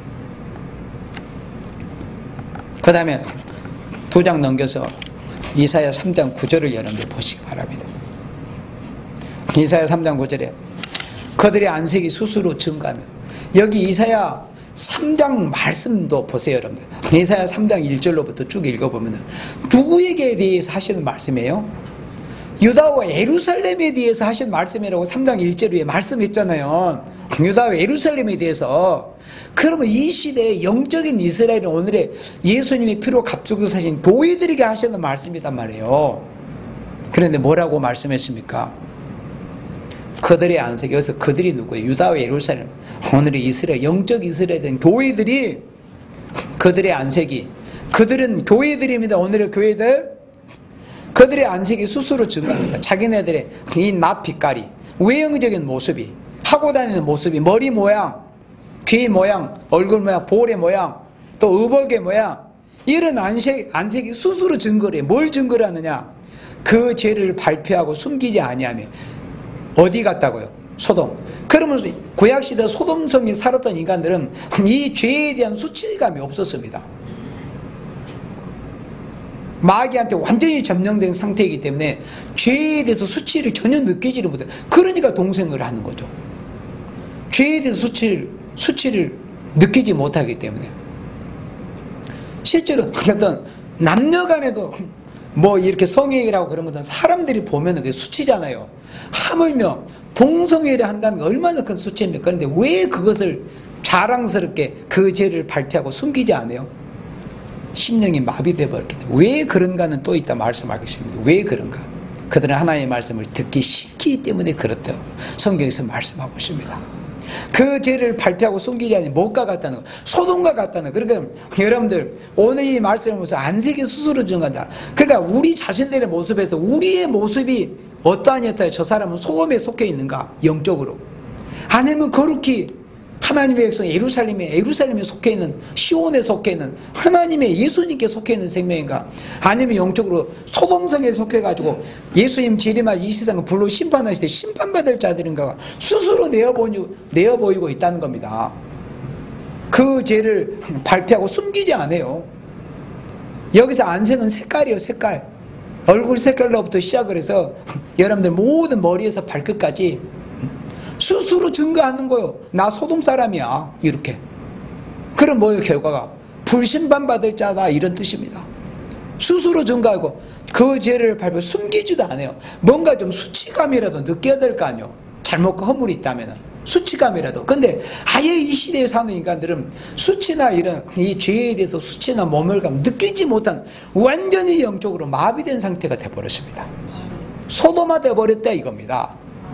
그 다음에 두 장 넘겨서 이사야 삼 장 구 절을 여러분들 보시기 바랍니다. 이사야 삼 장 구 절에 그들의 안색이 스스로 증가하며, 여기 이사야 삼 장 말씀도 보세요 여러분들. 이사야 삼 장 일 절로부터 쭉 읽어보면 누구에게 대해서 하시는 말씀이에요? 유다와 예루살렘에 대해서 하신 말씀이라고 삼 장 일 절 위에 말씀했잖아요. 유다와 예루살렘에 대해서. 그러면 이 시대의 영적인 이스라엘은 오늘의 예수님의 피로 값주고 사신 교회들에게 하시는 말씀이단 말이에요. 그런데 뭐라고 말씀했습니까? 그들의 안색이, 여기서 그들이 누구예요? 유다와 예루살렘, 오늘의 이스라엘, 영적 이스라엘에 된 교회들이, 그들의 안색이, 그들은 교회들입니다. 오늘의 교회들, 그들의 안색이 스스로 증가합니다. 자기네들의 이 낯 빛깔이, 외형적인 모습이, 하고 다니는 모습이, 머리 모양, 귀 모양, 얼굴 모양, 볼의 모양, 또 의복의 모양, 이런 안색, 안색이 스스로 증거를 해요. 뭘 증거를 하느냐? 그 죄를 발표하고 숨기지 아니하며. 어디 갔다고요? 소돔. 그러면 구약시대 소돔성에 살았던 인간들은 이 죄에 대한 수치감이 없었습니다. 마귀한테 완전히 점령된 상태이기 때문에 죄에 대해서 수치를 전혀 느끼지를 못해요. 그러니까 동생을 하는 거죠. 죄에 대해서 수치를 수치를 느끼지 못하기 때문에. 실제로 어떤 남녀 간에도 뭐 이렇게 성애라고 그런 것은 사람들이 보면 그게 수치잖아요. 하물며 동성애를 한다는 게 얼마나 큰 수치입니까? 그런데 왜 그것을 자랑스럽게 그 죄를 발표하고 숨기지 않아요? 심령이 마비되어 버렸기 때문에. 왜 그런가는 또 이따 말씀하겠습니다. 왜 그런가? 그들은 하나님의 말씀을 듣기 싫기 때문에 그렇다고 성경에서 말씀하고 있습니다. 그 죄를 발표하고 숨기지 않으면 뭐가 같다는 거, 소돔과 같다는 거. 그러니까 여러분들 오늘 이 말씀을 보면서 안색이 스스로 증가한다. 그러니까 우리 자신들의 모습에서 우리의 모습이 어떠하냐에 저 사람은 소돔에 속해 있는가, 영적으로, 아니면 거룩히 하나님의 백성 예루살렘에 예루살렘에 속해 있는, 시온에 속해 있는 하나님의 예수님께 속해 있는 생명인가, 아니면 영적으로 소돔성에 속해 가지고 예수님 재림할 이 세상을 불로 심판하실 때 심판받을 자들인가가 스스로 내어 보이고 내어 보이고 있다는 겁니다. 그 죄를 발표하고 숨기지 않아요. 여기서 안색은 색깔이에요. 색깔. 얼굴 색깔로부터 시작을 해서 여러분들 모든 머리에서 발끝까지 스스로 증거하는 거예요. 나 소돔 사람이야, 이렇게. 그럼 뭐예요? 결과가 불심판받을 자다, 이런 뜻입니다. 스스로 증거하고 그 죄를 발표, 숨기지도 않아요. 뭔가 좀 수치감이라도 느껴야 될 거 아니에요. 잘못과 허물이 있다면 수치감이라도. 근데 아예 이 시대에 사는 인간들은 수치나 이런 이 죄에 대해서 수치나 모멸감 느끼지 못한 완전히 영적으로 마비된 상태가 돼버렸습니다. 소돔화 돼버렸다 이겁니다.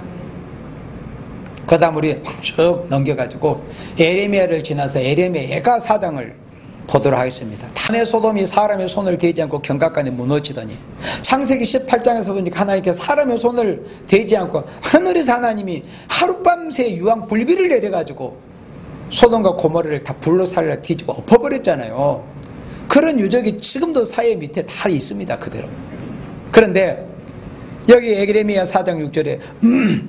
그 다음 우리 쭉 넘겨가지고 에레미야를 지나서 에레미야가 사 장을 보도록 하겠습니다. 탄의 소돔이 사람의 손을 대지 않고 견갑간에 무너지더니, 창세기 십팔 장에서 보니까 하나님께서 사람의 손을 대지 않고 하늘에서 하나님이 하룻밤새 유황 불비를 내려가지고 소돔과 고모라를 다 불로 살라 뒤집어 엎어버렸잖아요. 그런 유적이 지금도 사회 밑에 다 있습니다. 그대로. 그런데 여기 에레미야 사 장 육 절에 음,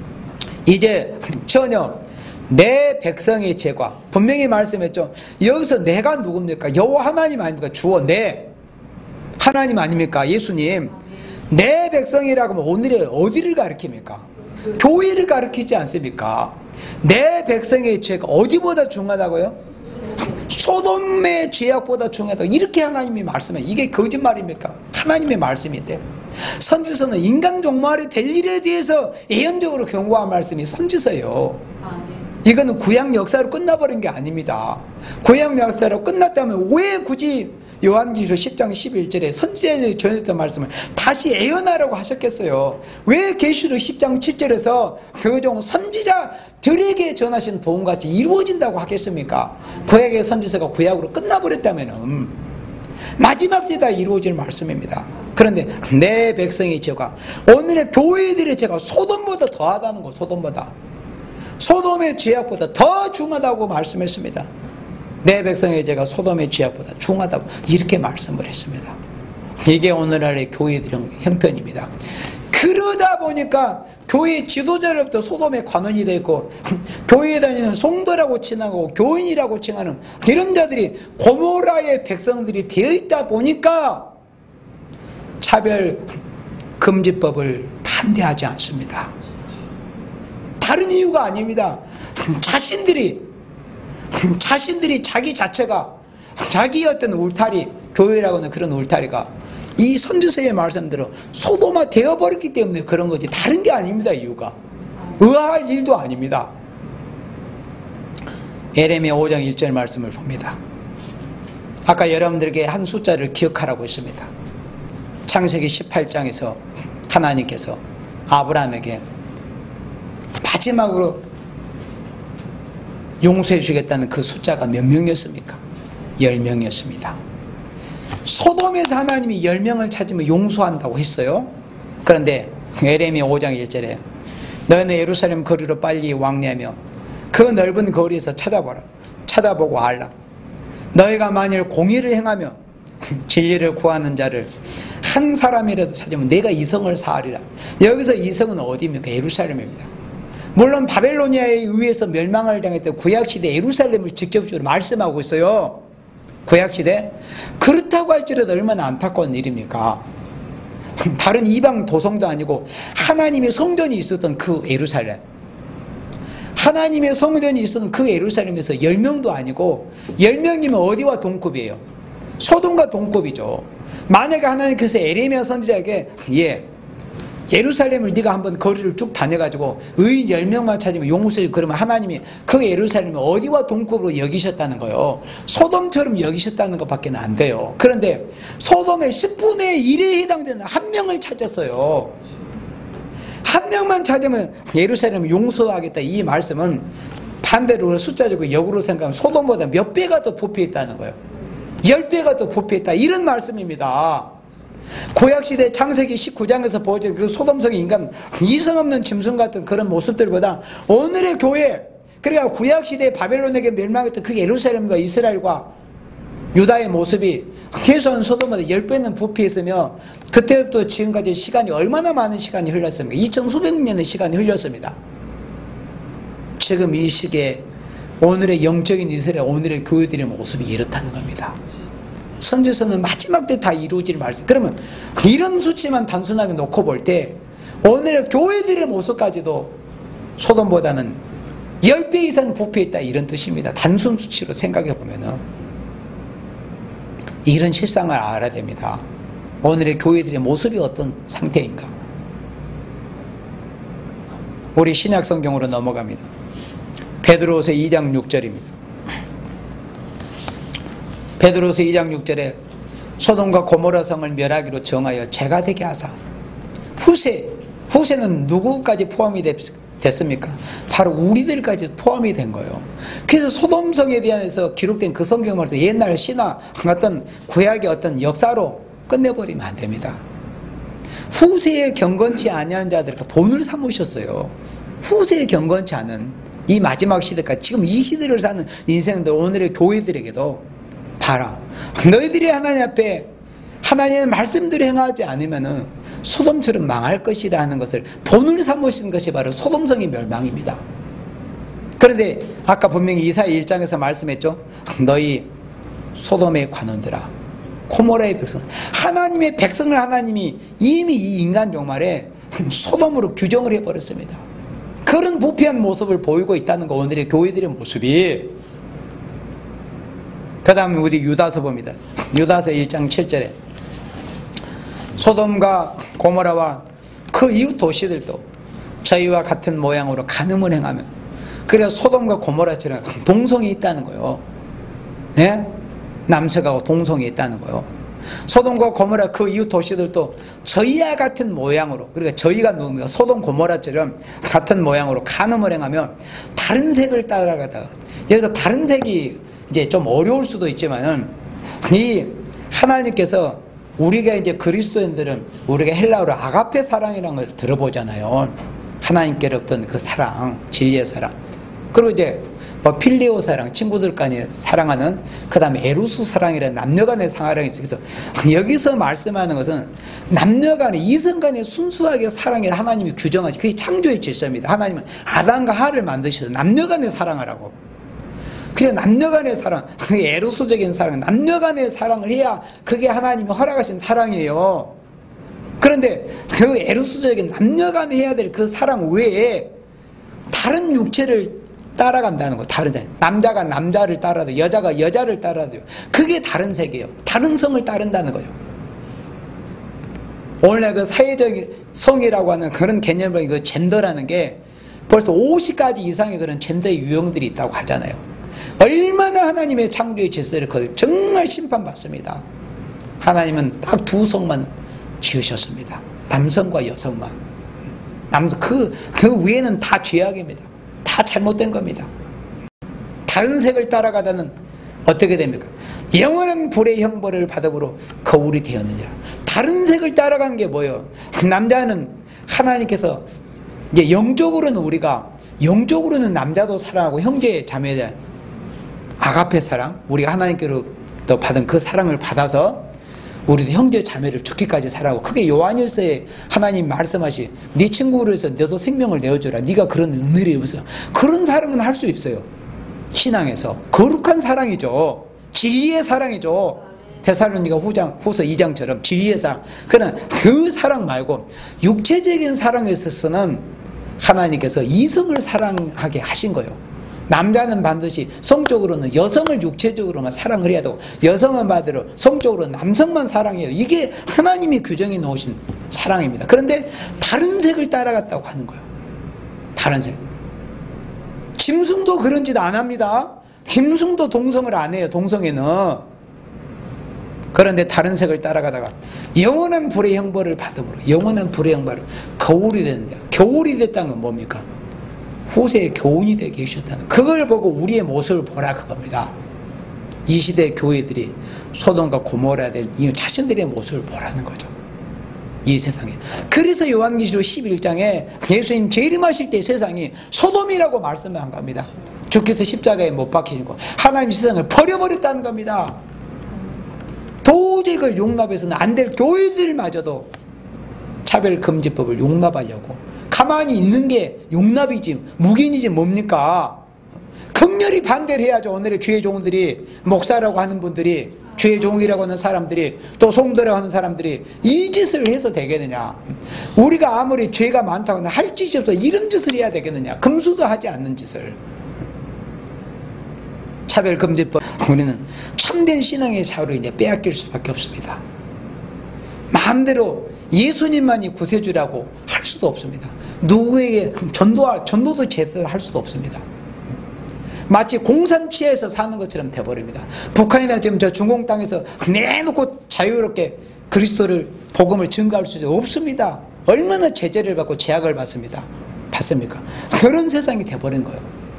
이제 전혀 내 백성의 죄가, 분명히 말씀했죠. 여기서 내가 누굽니까? 여호와 하나님 아닙니까? 주어 내 하나님 아닙니까? 예수님. 내 백성이라고 하면 오늘의 어디를 가리킵니까? 교회를 가리키지 않습니까? 내 백성의 죄가 어디보다 중요하다고요? 소돔의 죄악보다 중요하다고 이렇게 하나님이 말씀해. 이게 거짓말입니까? 하나님의 말씀인데, 선지서는 인간 종말이 될 일에 대해서 예언적으로 경고한 말씀이 선지서예요. 이거는 구약 역사로 끝나버린 게 아닙니다. 구약 역사로 끝났다면 왜 굳이 요한계시록 십 장 십일 절에 선지자들이 전했던 말씀을 다시 예언하라고 하셨겠어요? 왜 계시록 십 장 칠 절에서 교종 선지자들에게 전하신 복음같이 이루어진다고 하겠습니까? 구약의 선지서가 구약으로 끝나버렸다면 마지막 때다 이루어질 말씀입니다. 그런데 내 백성의 죄가, 오늘의 교회들의 죄가 소돔보다 더하다는 거. 소돔보다 소돔의 죄악보다 더 중하다고 말씀했습니다. 내 백성의 죄가 소돔의 죄악보다 중하다고 이렇게 말씀을 했습니다. 이게 오늘날의 교회들의 형편입니다. 그러다 보니까 교회 지도자로부터 소돔의 관원이 되고, 교회에 다니는 성도라고 칭하고 교인이라고 칭하는 이런 자들이 고모라의 백성들이 되어 있다 보니까 차별 금지법을 반대하지 않습니다. 다른 이유가 아닙니다. 자신들이 자신들이 자기 자체가 자기의 어떤 울타리, 교회라고 하는 그런 울타리가 이 선지서의 말씀대로 소돔화 되어버렸기 때문에 그런 거지 다른 게 아닙니다. 이유가 의아할 일도 아닙니다. 에레미야 오 장 일 절 말씀을 봅니다. 아까 여러분들에게 한 숫자를 기억하라고 했습니다. 창세기 십팔 장에서 하나님께서 아브라함에게 마지막으로 용서해 주겠다는 그 숫자가 몇 명이었습니까? 열 명이었습니다. 소돔에서 하나님이 열 명을 찾으면 용서한다고 했어요. 그런데 에레미야 오 장 일 절에 너희는 예루살렘 거리로 빨리 왕래하며 그 넓은 거리에서 찾아보라. 찾아보고 알라. 너희가 만일 공의를 행하며 진리를 구하는 자를 한 사람이라도 찾으면 내가 이성을 사하리라. 여기서 이성은 어디입니까? 예루살렘입니다. 물론 바벨로니아에 의해서 멸망을 당했던 구약시대 예루살렘을 직접적으로 말씀하고 있어요. 구약시대. 그렇다고 할지라도 얼마나 안타까운 일입니까? 다른 이방 도성도 아니고 하나님의 성전이 있었던 그 예루살렘, 하나님의 성전이 있었던 그 예루살렘에서 열 명도 아니고, 열 명이면 어디와 동급이에요? 소돔과 동급이죠. 만약에 하나님께서 에레미야 선지자에게 예 예루살렘을 네가 한번 거리를 쭉 다녀가지고 의인 열 명만 찾으면 용서해, 그러면 하나님이 그 예루살렘을 어디와 동급으로 여기셨다는 거예요? 소돔처럼 여기셨다는 것밖에 안 돼요. 그런데 소돔의 십분의 일에 해당되는 한 명을 찾았어요. 한 명만 찾으면 예루살렘을 용서하겠다. 이 말씀은 반대로 숫자적으로 역으로 생각하면 소돔보다 몇 배가 더 부패했다는 거예요. 열 배가 더 부패했다. 이런 말씀입니다. 구약시대 창세기 십구 장에서 보여준 그 소돔성의 인간, 이성 없는 짐승 같은 그런 모습들보다 오늘의 교회, 그러니까 구약시대 바벨론에게 멸망했던 그 예루살렘과 이스라엘과 유다의 모습이 최소한 소돔보다 열 배는 부패했으며, 그때부터 지금까지 시간이 얼마나 많은 시간이 흘렀습니까? 이천 수백 년의 시간이 흘렸습니다. 지금 이 시기에 오늘의 영적인 이스라엘, 오늘의 교회들의 모습이 이렇다는 겁니다. 선지서는 마지막 때 다 이루어질 말씀. 그러면 이런 수치만 단순하게 놓고 볼 때 오늘의 교회들의 모습까지도 소돔보다는 열 배 이상 부패했다, 이런 뜻입니다. 단순 수치로 생각해 보면은 이런 실상을 알아야 됩니다. 오늘의 교회들의 모습이 어떤 상태인가. 우리 신약 성경으로 넘어갑니다. 베드로후서 이 장 육 절입니다. 베드로후서 이 장 육 절에 소돔과 고모라 성을 멸하기로 정하여 죄가 되게 하사, 후세, 후세는 누구까지 포함이 됐습니까? 바로 우리들까지 포함이 된 거예요. 그래서 소돔성에 대해서 기록된 그 성경 말씀, 옛날 신화 어떤 구약의 어떤 역사로 끝내버리면 안 됩니다. 후세에 경건치 아니한 자들 본을 삼으셨어요. 후세에 경건치 않은 이 마지막 시대까지, 지금 이 시대를 사는 인생들, 오늘의 교회들에게도 봐라, 너희들이 하나님 앞에 하나님의 말씀대로 행하지 않으면은 소돔처럼 망할 것이라는 것을 본을 삼으신 것이 바로 소돔성의 멸망입니다. 그런데 아까 분명히 이사야 일 장에서 말씀했죠. 너희 소돔의 관원들아, 고모라의 백성, 하나님의 백성을 하나님이 이미 이 인간 종말에 소돔으로 규정을 해버렸습니다. 그런 부패한 모습을 보이고 있다는 거, 오늘의 교회들의 모습이. 그 다음에 우리 유다서 봅니다. 유다서 일 장 칠 절에 소돔과 고모라와 그 이웃 도시들도 저희와 같은 모양으로 간음을 행하며, 그래서 소돔과 고모라처럼 동성이 있다는 거예요. 네? 남색하고 동성이 있다는 거예요. 소돔과 고모라 그 이웃 도시들도 저희와 같은 모양으로, 그러니까 저희가 누굽니까? 소돔 고모라처럼 같은 모양으로 간음을 행하며 다른 색을 따라가다가, 여기서 다른 색이 이제 좀 어려울 수도 있지만은, 이 하나님께서 우리가 이제 그리스도인들은 우리가 헬라어로 아가페 사랑이라는 걸 들어보잖아요. 하나님께로부터 그 사랑, 진리의 사랑. 그리고 이제 뭐 필리오 사랑, 친구들 간에 사랑하는, 그 다음에 에루스 사랑이라는 남녀간의 사랑이 있어서, 여기서 말씀하는 것은 남녀간의, 이성간의 순수하게 사랑에 하나님이 규정하시, 그게 창조의 질서입니다. 하나님은 아담과 하와를 만드셔서 남녀간의 사랑하라고. 그래서 남녀간의 사랑, 그게 에로스적인 사랑, 남녀간의 사랑을 해야 그게 하나님이 허락하신 사랑이에요. 그런데 그 에로스적인 남녀간에 해야 될 그 사랑 외에 다른 육체를 따라간다는 거, 다른 색. 남자가 남자를 따라도, 여자가 여자를 따라도, 그게 다른 색이에요. 다른 성을 따른다는 거예요. 오늘 그 사회적인 성이라고 하는 그런 개념을, 그 젠더라는 게 벌써 오십 가지 이상의 그런 젠더의 유형들이 있다고 하잖아요. 얼마나 하나님의 창조의 질서를 정말 심판받습니다. 하나님은 딱 두 성만 지으셨습니다. 남성과 여성만. 남성, 그, 그 위에는 다 죄악입니다. 다 잘못된 겁니다. 다른 색을 따라가다는 어떻게 됩니까? 영원한 불의 형벌을 받음으로 거울이 되었느니라. 다른 색을 따라가는 게 뭐예요? 남자는 하나님께서 이제 영적으로는, 우리가 영적으로는 남자도 사랑하고 형제 자매에 대한 아가페 사랑, 우리가 하나님께로부터 받은 그 사랑을 받아서 우리도 형제 자매를 죽기까지 사랑하고, 그게 요한일서에 하나님 말씀하시, 네 친구를 위해서 너도 생명을 내어주라. 네가 그런 은혜를 입어서, 그런 사랑은 할 수 있어요. 신앙에서 거룩한 사랑이죠. 진리의 사랑이죠. 데살로니가 후장, 후서 이 장처럼 진리의 사랑. 그러나 그 사랑 말고 육체적인 사랑에 있어서는 하나님께서 이성을 사랑하게 하신 거예요. 남자는 반드시 성적으로는 여성을 육체적으로만 사랑을 해야 되고, 여성은 반대로 성적으로 남성만 사랑해야 돼요. 이게 하나님이 규정해 놓으신 사랑입니다. 그런데 다른 색을 따라갔다고 하는 거예요. 다른 색. 짐승도 그런 짓 안 합니다. 짐승도 동성을 안 해요. 동성애는. 그런데 다른 색을 따라가다가 영원한 불의 형벌을 받음으로, 영원한 불의 형벌을 거울이 됐는데, 겨울이 됐다는 건 뭡니까? 후세의 교훈이 되게 해주셨다는, 그걸 보고 우리의 모습을 보라, 그겁니다. 이 시대 교회들이 소돔과 고모라 된 이 자신들의 모습을 보라는 거죠. 이 세상에. 그래서 요한계시록 십일 장에 예수님 재림하실 때 세상이 소돔이라고 말씀한 겁니다. 주께서 십자가에 못 박히시고 하나님 세상을 버려버렸다는 겁니다. 도저히 그걸 용납해서는 안 될 교회들마저도 차별금지법을 용납하려고 가만히 있는 게 용납이지 묵인이지 뭡니까? 극렬히 반대를 해야죠. 오늘의 주의 종들이, 목사라고 하는 분들이, 주의 종이라고 하는 사람들이, 또 성도라고 하는 사람들이 이 짓을 해서 되겠느냐? 우리가 아무리 죄가 많다고 할 짓이 없어 이런 짓을 해야 되겠느냐? 금수도 하지 않는 짓을. 차별금지법, 우리는 참된 신앙의 자유를 이제 빼앗길 수밖에 없습니다. 마음대로 예수님만이 구세주라고 할 수도 없습니다. 누구에게 전도, 전도도 제대로 할 수도 없습니다. 마치 공산치에서 사는 것처럼 돼버립니다. 북한이나 지금 저 중공 땅에서 내놓고 자유롭게 그리스도를 복음을 증거할 수 없습니다. 얼마나 제재를 받고 제약을 받습니다. 받습니까? 그런 세상이 돼버린 거예요.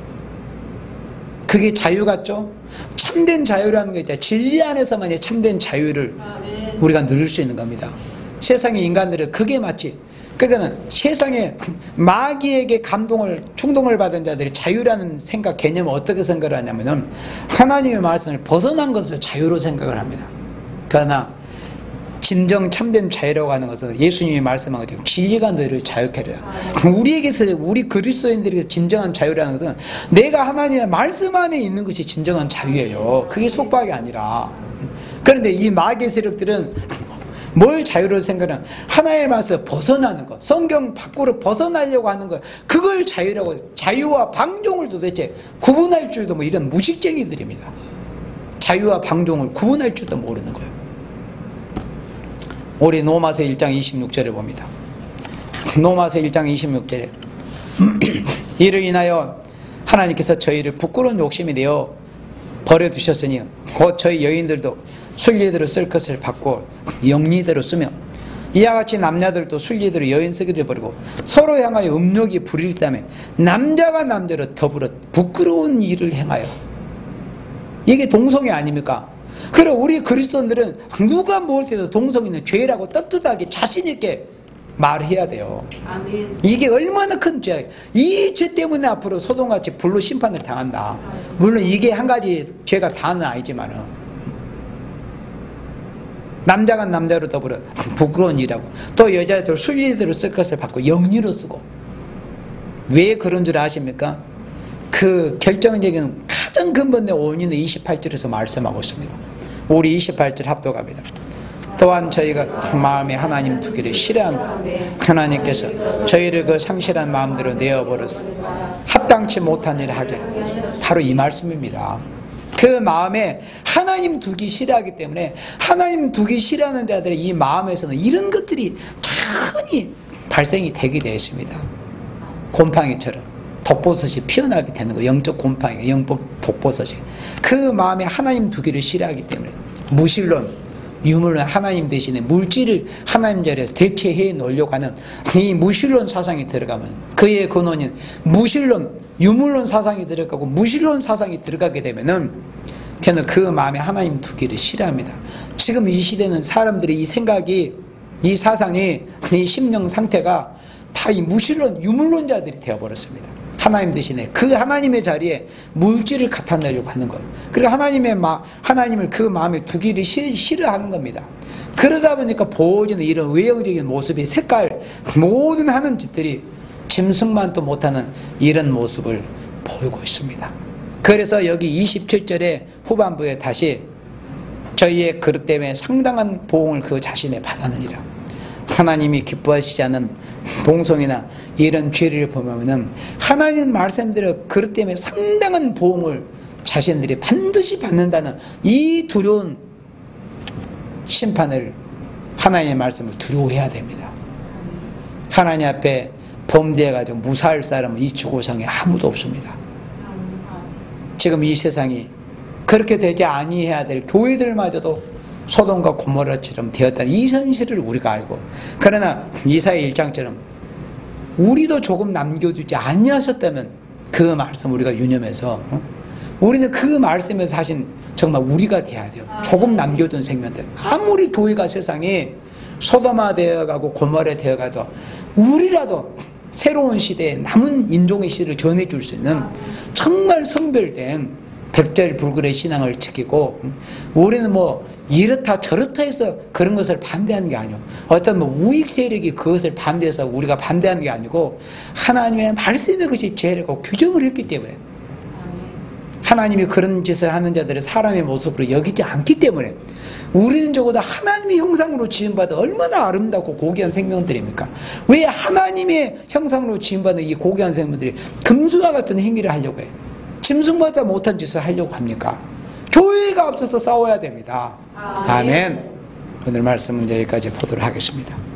그게 자유 같죠? 참된 자유라는 게 있다. 진리 안에서만이 참된 자유를 우리가 누릴 수 있는 겁니다. 세상의 인간들은 그게 마치, 그러니까 세상에 마귀에게 감동을 충동을 받은 자들이 자유라는 생각 개념을 어떻게 생각을 하냐면은 하나님의 말씀을 벗어난 것을 자유로 생각을 합니다. 그러나 진정 참된 자유라고 하는 것은 예수님이 말씀한 것처럼 진리가 너희를 자유케 하리라. 우리에게서, 우리 그리스도인들에게서 진정한 자유라는 것은 내가 하나님의 말씀 안에 있는 것이 진정한 자유예요. 그게 속박이 아니라. 그런데 이 마귀의 세력들은 뭘 자유로 생각하는, 하나님의 말씀을 벗어나는 것, 성경 밖으로 벗어나려고 하는 것, 그걸 자유라고, 자유와 방종을 도대체 구분할 줄도 뭐 이런 무식쟁이들입니다. 자유와 방종을 구분할 줄도 모르는 거예요. 우리 로마서 일 장 이십육 절에 봅니다. 로마서 일 장 이십육 절에 이를 인하여 하나님께서 저희를 부끄러운 욕심이 되어 버려두셨으니 곧 저희 여인들도 순리대로 쓸 것을 받고 영리대로 쓰며 이와 같이 남자들도 순리대로 여인 쓰기를 버리고 서로 향하여 음욕이 부릴 때에 남자가 남자로 더불어 부끄러운 일을 행하여. 이게 동성애 아닙니까? 그래, 우리 그리스도인들은 누가 뭘 해도 동성애는 죄라고 떳떳하게 자신있게 말해야 돼요. 아멘. 이게 얼마나 큰 죄야. 이 죄 때문에 앞으로 소돔같이 불로 심판을 당한다. 물론 이게 한 가지 죄가 다는 아니지만은 남자가 남자로 더불어 부끄러운 일하고 또 여자들 순리대로 쓸 것을 받고 영리로 쓰고. 왜 그런 줄 아십니까? 그 결정적인 가장 근본의 원인은 이십팔 절에서 말씀하고 있습니다. 우리 이십팔 절 합독합니다. 또한 저희가 마음에 하나님 두기를 싫어한 하나님께서 저희를 그 상실한 마음대로 내어버렸어 합당치 못한 일을 하게. 바로 이 말씀입니다. 그 마음에 하나님 두기 싫어하기 때문에 하나님 두기 싫어하는 자들의 이 마음에서는 이런 것들이 흔히 발생이 되게 되어 있습니다. 곰팡이처럼 독버섯이 피어나게 되는 거예요. 영적 곰팡이, 영적 독버섯이. 그 마음에 하나님 두기를 싫어하기 때문에 무신론, 유물론, 하나님 대신에 물질을 하나님 자리에서 대체해 놓으려고 하는 이 무신론 사상이 들어가면 그의 근원인 무신론, 유물론 사상이 들어가고 무신론 사상이 들어가게 되면은 걔는 그 마음에 하나님 두기를 싫어합니다. 지금 이 시대는 사람들의 이 생각이, 이 사상이, 이 심령 상태가 다 이 무신론, 유물론자들이 되어버렸습니다. 하나님 대신에 그 하나님의 자리에 물질을 갖다 내려고 하는 거예요. 그리고 하나님의 마, 하나님을 그 마음에 두기를 싫어하는 겁니다. 그러다 보니까 보여지는 이런 외형적인 모습이, 색깔, 모든 하는 짓들이 짐승만도 못하는 이런 모습을 보이고 있습니다. 그래서 여기 이십칠 절의 후반부에 다시 저희의 그릇 때문에 상당한 보응을 그 자신에 받았느니라. 하나님이 기뻐하시지 않는 동성이나 이런 죄를 보면은 하나님 말씀대로 그릇 때문에 상당한 보응을 자신들이 반드시 받는다는 이 두려운 심판을 하나님의 말씀을 두려워해야 됩니다. 하나님 앞에 범죄해가지고 무사할 사람은 이 지구상에 아무도 없습니다. 지금 이 세상이 그렇게 되지 아니해야 될 교회들마저도 소돔과 고모라처럼 되었다는 이 현실을 우리가 알고, 그러나 이사야 일 장처럼 우리도 조금 남겨두지 아니하셨다면 그 말씀 우리가 유념해서 어? 우리는 그 말씀에서 사실 정말 우리가 돼야 돼요. 조금 남겨둔 생명들. 아무리 교회가 세상에 소돔화 되어가고 고모라 되어가도 우리라도 새로운 시대에 남은 인종의 시를 전해줄 수 있는 정말 성별된 백절불굴의 신앙을 지키고, 우리는 뭐 이렇다 저렇다 해서 그런 것을 반대하는 게 아니고, 어떤 뭐 우익 세력이 그것을 반대해서 우리가 반대하는 게 아니고, 하나님의 말씀이 그것이 죄라고 규정을 했기 때문에, 하나님이 그런 짓을 하는 자들을 사람의 모습으로 여기지 않기 때문에, 우리는 적어도 하나님의 형상으로 지음받아 얼마나 아름답고 고귀한 생명들입니까? 왜 하나님의 형상으로 지음받은 이 고귀한 생명들이 금수와 같은 행위를 하려고 해요? 짐승마다 못한 짓을 하려고 합니까? 교회가 없어서 싸워야 됩니다. 아멘. 오늘 말씀은 여기까지 보도록 하겠습니다.